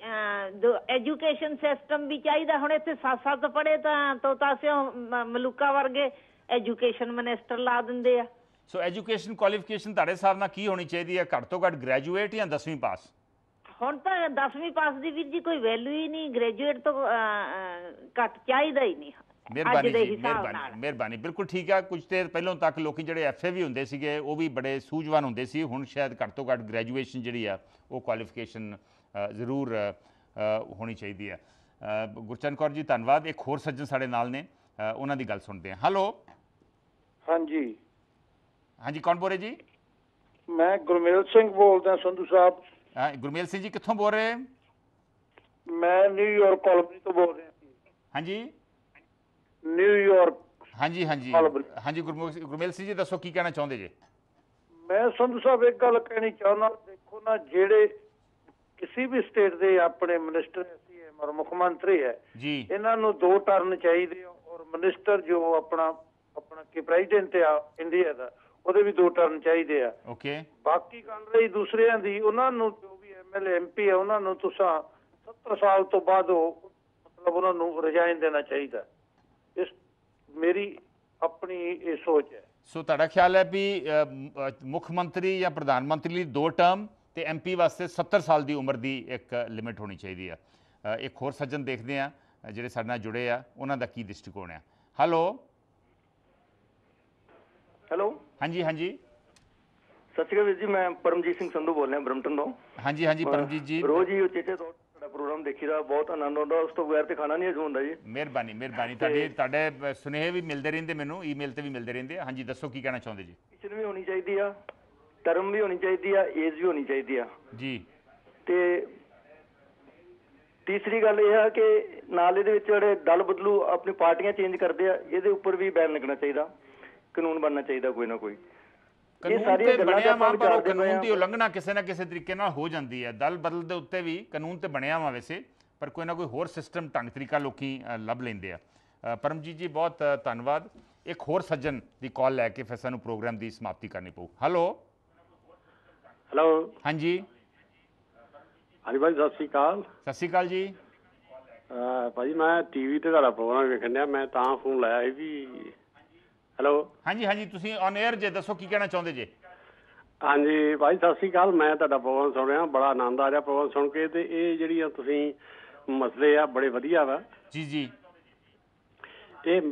ਐਜੂਕੇਸ਼ਨ ਸਿਸਟਮ ਵੀ ਚਾਹੀਦਾ। ਹੁਣ ਇੱਥੇ ਸੱਤ ਸੱਤ ਪੜ੍ਹੇ ਤਾਂ ਤੋਤਾ ਸਿਓ ਮਲੂਕਾ ਵਰਗੇ ਐਜੂਕੇਸ਼ਨ ਮਿਨਿਸਟਰ ਲਾ ਦਿੰਦੇ ਆ। ਸੋ ਐਜੂਕੇਸ਼ਨ ਕੁਆਲੀਫਿਕੇਸ਼ਨ ਤੁਹਾਡੇ ਹਿਸਾਬ ਨਾਲ ਕੀ ਹੋਣੀ ਚਾਹੀਦੀ ਹੈ? ਘੱਟ ਤੋਂ ਘੱਟ ਗ੍ਰੈਜੂਏਟ ਜਾਂ ਦਸਵੀਂ ਪਾਸ? ਹੁਣ ਤਾਂ ਦਸਵੀਂ ਪਾਸ ਦੀ ਵੀਰ ਜੀ ਕੋਈ ਵੈਲਿਊ ਹੀ ਨਹੀਂ, ਗ੍ਰੈਜੂਏਟ ਤੋਂ ਘੱਟ ਚਾਹੀਦਾ ਹੀ ਨਹੀਂ। ਮਿਹਰਬਾਨੀ ਜੀ, ਮਿਹਰਬਾਨੀ ਮਿਹਰਬਾਨੀ ਬਿਲਕੁਲ ਠੀਕ ਆ। ਕੁਝ ਦੇਰ ਪਹਿਲਾਂ ਤੱਕ ਲੋਕੀ ਜਿਹੜੇ ਐਫ ਏ ਵੀ ਹੁੰਦੇ ਸੀਗੇ ਉਹ ਵੀ ਬੜੇ ਸੂਝਵਾਨ ਹੁੰਦੇ ਸੀ। ਹੁਣ ਸ਼ਾਇਦ ਘੱਟ ਤੋਂ ਘੱਟ ਗ੍ਰੈਜੂਏਸ਼ਨ ਜਿਹੜੀ ਆ ਉਹ ਕੁਆਲੀਫਿਕੇਸ਼ਨ ਜ਼ਰੂਰ ਹੋਣੀ ਚਾਹੀਦੀ ਹੈ। ਗੁਰਚਰਨ ਕੌਰ ਜੀ ਧੰਨਵਾਦ। ਇੱਕ ਹੋਰ ਸੱਜਣ ਸਾਡੇ ਨਾਲ ਨੇ, ਉਹਨਾਂ ਦੀ ਗੱਲ ਸੁਣਦੇ ਹਾਂ। ਹੈਲੋ ਹਾਂਜੀ ਹਾਂਜੀ ਕੌਣ ਬੋਲ ਰਹੇ ਜੀ? ਮੈਂ ਗੁਰਮੇਲ ਸਿੰਘ ਬੋਲਦਾ ਸੰਧੂ ਸਾਹਿਬ। ਗੁਰਮੇਲ ਸਿੰਘ ਜੀ ਕਿੱਥੋਂ ਬੋਲ ਰਹੇ? ਮੈਂ ਨਿਊਯਾਰਕ ਕਾਲੋਨੀ ਤੋਂ ਬੋਲ ਰਿਹਾ। ਹਾਂਜੀ ਨਿਊਯਾਰਕ। ਹਾਂਜੀ ਹਾਂਜੀ ਹਾਂਜੀ ਗੁਰਮੇਲ ਸਿੰਘ ਜੀ ਦੱਸੋ ਕੀ ਕਹਿਣਾ ਚਾਹੁੰਦੇ ਜੇ? ਮੈਂ ਸੰਧੂ ਸਾਹਿਬ ਇੱਕ ਗੱਲ ਕਹਿਣੀ ਚਾਹੁੰਦਾ, ਦੇਖੋ ਨਾ ਜਿਹੜੇ ਕਿਸੇ ਵੀ ਸਟੇਟ ਦੇ ਆਪਣੇ ਮਿਨਿਸਟਰ ਔਰ ਮੁੱਖ ਮੰਤਰੀ ਹੈ ਜੀ, ਇਹਨਾਂ ਨੂੰ ਦੋ ਟਰਮ ਚਾਹੀਦੇ ਔਰ ਮਿਨਿਸਟਰ ਜੋ ਆਪਣਾ ਆਪਣਾ ਕੀ ਪ੍ਰੈਜ਼ੀਡੈਂਟ ਆ ਇੰਡੀਆ ਦਾ ਉਹਦੇ ਵੀ ਦੋ ਟਰਮ ਚਾਹੀਦੇ ਆ। ਓਕੇ ਬਾਕੀ ਗੱਲ ਰਹੀ ਦੂਸਰਿਆਂ ਦੀ, ਉਹਨਾਂ ਨੂੰ ਜੋ ਵੀ M L A M P ਆ ਉਹਨਾਂ ਨੂੰ ਤੁਸੀਂ ਸੱਤਰ ਸਾਲ ਤੋਂ ਬਾਅਦ ਉਹ ਮਤਲਬ ਉਹਨਾਂ ਨੂੰ ਰਿਜ਼ਾਈਨ ਦੇਣਾ ਚਾਹੀਦਾ। ਇਸ ਮੇਰੀ ਆਪਣੀ ਇਹ ਸੋਚ ਹੈ। ਸੋ ਤੁਹਾਡਾ ਖਿਆਲ ਹੈ ਵੀ ਮੁੱਖ ਮੰਤਰੀ ਜਾਂ ਪ੍ਰਧਾਨ ਮੰਤਰੀ ਲਈ ਦੋ ਟਰਮ ਤੇ ਐਮ ਪੀ ਵਾਸਤੇ ਸੱਤਰ ਸਾਲ ਦੀ ਉਮਰ ਦੀ ਇੱਕ ਲਿਮਿਟ ਹੋਣੀ ਚਾਹੀਦੀ ਆ। ਇੱਕ ਹੋਰ ਸੱਜਣ ਦੇਖਦੇ ਆ ਜਿਹੜੇ ਸਾਡੇ ਨਾਲ ਜੁੜੇ ਆ, ਉਹਨਾਂ ਦਾ ਕੀ ਦ੍ਰਿਸ਼ਟੀਕੋਣ ਆ। ਹੈਲੋ ਹੈਲੋ ਹਾਂਜੀ ਹਾਂਜੀ ਸਤਿ ਸ਼੍ਰੀ ਅਕਾਲ ਵੀਰ ਜੀ, ਮੈਂ ਪਰਮਜੀਤ ਸਿੰਘ ਸੰਧੂ ਬੋਲ ਰਿਹਾ ਬਰਮਟਨ ਤੋਂ। ਹਾਂਜੀ ਹਾਂਜੀ ਪਰਮਜੀਤ ਜੀ ਰੋਜ਼ ਹੀ ਉਚੇਚੇ ਤੌਰ ਤੁਹਾਡਾ ਪ੍ਰੋਗਰਾਮ ਦੇਖੀਦਾ, ਬਹੁਤ ਆਨੰਦ ਆਉਂਦਾ, ਉਸ ਤੋਂ ਬਗੈਰ ਤੇ ਖਾਣਾ ਨਹੀਂ ਹਜਮ ਹੁੰਦਾ ਜੀ। ਮਿਹਰਬਾਨੀ ਮਿਹਰਬਾਨੀ ਤੁਹਾਡੇ ਤੁਹਾਡੇ ਸੁਨੇਹੇ ਵੀ ਮਿਲਦੇ ਰਹਿੰਦੇ ਮੈਨੂੰ, ਈਮੇਲ ਤੇ ਵੀ ਮਿਲਦੇ ਰਹਿੰਦੇ ਆ। ਹਾਂਜੀ ਦੱਸੋ ਕੀ ਕਹਿਣਾ ਚਾਹੁੰਦੇ ਜੀ? ਕਿਚਨ ਵੀ ਹੋਣੀ ਚਾਹੀਦੀ ਆ, ਟਰਮ ਵੀ ਹੋਣੀ ਚਾਹੀਦੀ ਆ, ਏਜ ਵੀ ਹੋਣੀ ਚਾਹੀਦੀ ਆ ਜੀ। ਤੇ ਤੀਸਰੀ ਗੱਲ ਇਹ ਆ ਕਿ ਨਾਲ ਇਹਦੇ ਵਿੱਚ ਜਿਹੜੇ ਦਲ ਬਦਲੂ ਆਪਣੀ ਪਾਰਟੀਆਂ ਚੇਂਜ ਕਰਦੇ ਆ, ਇਹਦੇ ਉੱਪਰ ਵੀ ਬੈਨ ਲੱਗਣਾ ਚਾਹੀਦਾ, ਕਾਨੂੰਨ ਬਣਨਾ ਚਾਹੀਦਾ ਕੋਈ ਨਾ ਕੋਈ। ਕਾਨੂੰਨ ਤੇ ਬਣਿਆ ਵਾ ਪਰ ਉਹ ਕਾਨੂੰਨ ਦੀ ਉਲੰਘਣਾ ਕਿਸੇ ਨਾ ਕਿਸੇ ਤਰੀਕੇ ਨਾਲ ਹੋ ਜਾਂਦੀ ਹੈ। ਦਲ ਬਦਲ ਦੇ ਉੱਤੇ ਵੀ ਕਾਨੂੰਨ ਤੇ ਬਣਿਆ ਵਾ ਵੈਸੇ, ਪਰ ਕੋਈ ਨਾ ਕੋਈ ਹੋਰ ਸਿਸਟਮ ਢੰਗ ਤਰੀਕਾ ਲੋਕੀ ਲੱਭ ਲੈਂਦੇ ਆ। ਪਰਮਜੀਤ ਜੀ ਬਹੁਤ ਧੰਨਵਾਦ। ਇੱਕ ਹੋਰ ਸੱਜਣ ਦੀ ਕਾਲ ਲੈ ਕੇ ਫਿਰ ਸਾਨੂੰ ਪ੍ਰੋਗਰਾਮ ਦੀ ਸਮਾਪਤੀ ਕਰਨੀ ਪਊ। ਹੈਲੋ ਹੈਲੋ ਹਾਂਜੀ ਹਾਂਜੀ ਭਾਈ ਸਤਿ ਸ਼੍ਰੀ ਅਕਾਲ। ਸਤਿ ਸ਼੍ਰੀ ਅਕਾਲ ਜੀ। ਭਾਜੀ ਮੈਂ ਟੀਵੀ ਤੇ ਤੁਹਾਡਾ ਪ੍ਰੋਗਰਾਮ ਵੇਖਣ ਡਿਆ, ਮੈਂ ਤਾਂ ਫੋਨ ਲਾਇਆ ਸੀ ਵੀ ਹੈਲੋ ਹਾਂਜੀ ਹਾਂਜੀ ਤੁਸੀਂ ਔਨ 에ਅਰ ਜੇ, ਦੱਸੋ ਕੀ ਕਹਿਣਾ ਚਾਹੁੰਦੇ ਜੇ? ਹਾਂਜੀ ਭਾਈ ਸਤਿ ਸ਼੍ਰੀ ਅਕਾਲ। ਮੈਂ ਤੁਹਾਡਾ ਪ੍ਰੋਗਰਾਮ ਸੁਣ ਰਿਹਾ, ਬੜਾ ਆਨੰਦ ਆ ਰਿਹਾ ਪ੍ਰੋਗਰਾਮ ਸੁਣ ਕੇ। ਤੇ ਇਹ ਜਿਹੜੀਆਂ ਤੁਸੀਂ ਮਸਲੇ ਆ ਬੜੇ ਵਧੀਆ ਵਾ ਜੀ ਜੀ। ਇਹ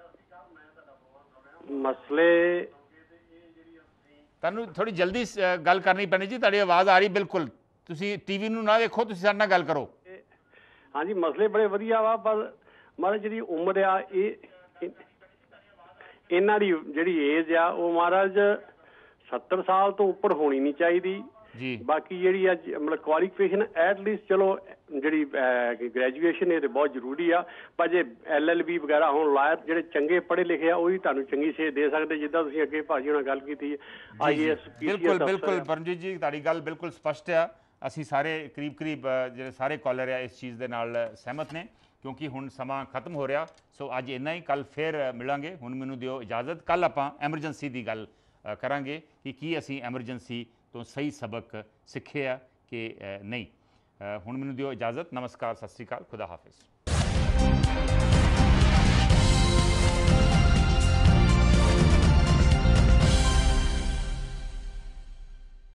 ਮਸਲੇ ਤੁਹਾਨੂੰ ਥੋੜੀ ਜਲਦੀ ਗੱਲ ਕਰਨੀ ਪੈਣੀ ਜੀ, ਤੁਹਾਡੀ ਆਵਾਜ਼ ਆ ਰਹੀ ਬਿਲਕੁਲ। ਤੁਸੀਂ ਟੀਵੀ ਨੂੰ ਨਾ ਵੇਖੋ, ਤੁਸੀਂ ਸਾਡੇ ਨਾਲ ਗੱਲ ਕਰੋ। ਹਾਂਜੀ ਮਸਲੇ ਬੜੇ ਵਧੀਆ ਵਾ, ਪਰ ਮਹਾਰਾਜ ਜਿਹੜੀ ਉਮਰ ਆ ਇਹ ਇਹਨਾਂ ਦੀ ਜਿਹੜੀ ਏਜ ਆ ਉਹ ਮਹਾਰਾਜ ਸੱਤਰ ਸਾਲ ਤੋਂ ਉੱਪਰ ਹੋਣੀ ਨਹੀਂ ਚਾਹੀਦੀ ਜੀ। ਬਾਕੀ ਜਿਹੜੀ ਆ ਮਤਲਬ ਕੁਆਲੀਫਿਕੇਸ਼ਨ ਐਟਲੀਸਟ ਚਲੋ ਜਿਹੜੀ ਗ੍ਰੈਜੂਏਸ਼ਨ ਇਹ ਤੇ ਬਹੁਤ ਜ਼ਰੂਰੀ ਆ, ਪਰ ਜੇ ਐਲ ਐਲ ਬੀ ਵਗੈਰਾ ਹੋਣ ਲਾਇਰ ਜਿਹੜੇ ਚੰਗੇ ਪੜ੍ਹੇ ਲਿਖੇ ਆ ਉਹੀ ਤੁਹਾਨੂੰ ਚੰਗੀ ਸੇਧ ਦੇ ਸਕਦੇ, ਜਿੱਦਾਂ ਤੁਸੀਂ ਅੱਗੇ ਭਾਜੀ ਨਾਲ ਗੱਲ ਕੀਤੀ ਆਈ ਏ ਐਸ। ਬਿਲਕੁਲ ਬਿਲਕੁਲ ਪਰਮਜੀਤ ਜੀ ਤੁਹਾਡੀ ਗੱਲ ਬਿਲਕੁਲ ਸਪਸ਼ਟ ਆ। ਅਸੀਂ ਸਾਰੇ ਕਰੀਬ ਕਰੀਬ ਜਿਹੜੇ ਸਾਰੇ ਕਾਲਰ ਆ ਇਸ ਚੀਜ਼ ਦੇ ਨਾਲ ਸਹਿਮਤ ਨੇ, ਕਿਉਂਕਿ ਹੁਣ ਸਮਾਂ ਖਤਮ ਹੋ ਰਿਹਾ। ਸੋ ਅੱਜ ਇੰਨਾ ਹੀ, ਕੱਲ ਫਿਰ ਮਿਲਾਂਗੇ। ਹੁਣ ਮੈਨੂੰ ਦਿਓ ਇਜਾਜ਼ਤ। ਕੱਲ ਆਪਾਂ ਐਮਰਜੈਂਸੀ ਦੀ ਗੱਲ ਕਰਾਂਗੇ ਕਿ ਕੀ ਅਸੀਂ ਐਮਰਜੈਂਸੀ ਤੋਂ ਸਹੀ ਸਬਕ ਸਿੱਖਿਆ ਕਿ ਨਹੀਂ। ਹੁਣ ਮੈਨੂੰ ਦਿਓ ਇਜਾਜ਼ਤ। ਨਮਸਕਾਰ, ਸਤਿ ਸ਼੍ਰੀ ਅਕਾਲ, ਖੁਦਾ ਹਾਫਿਜ਼।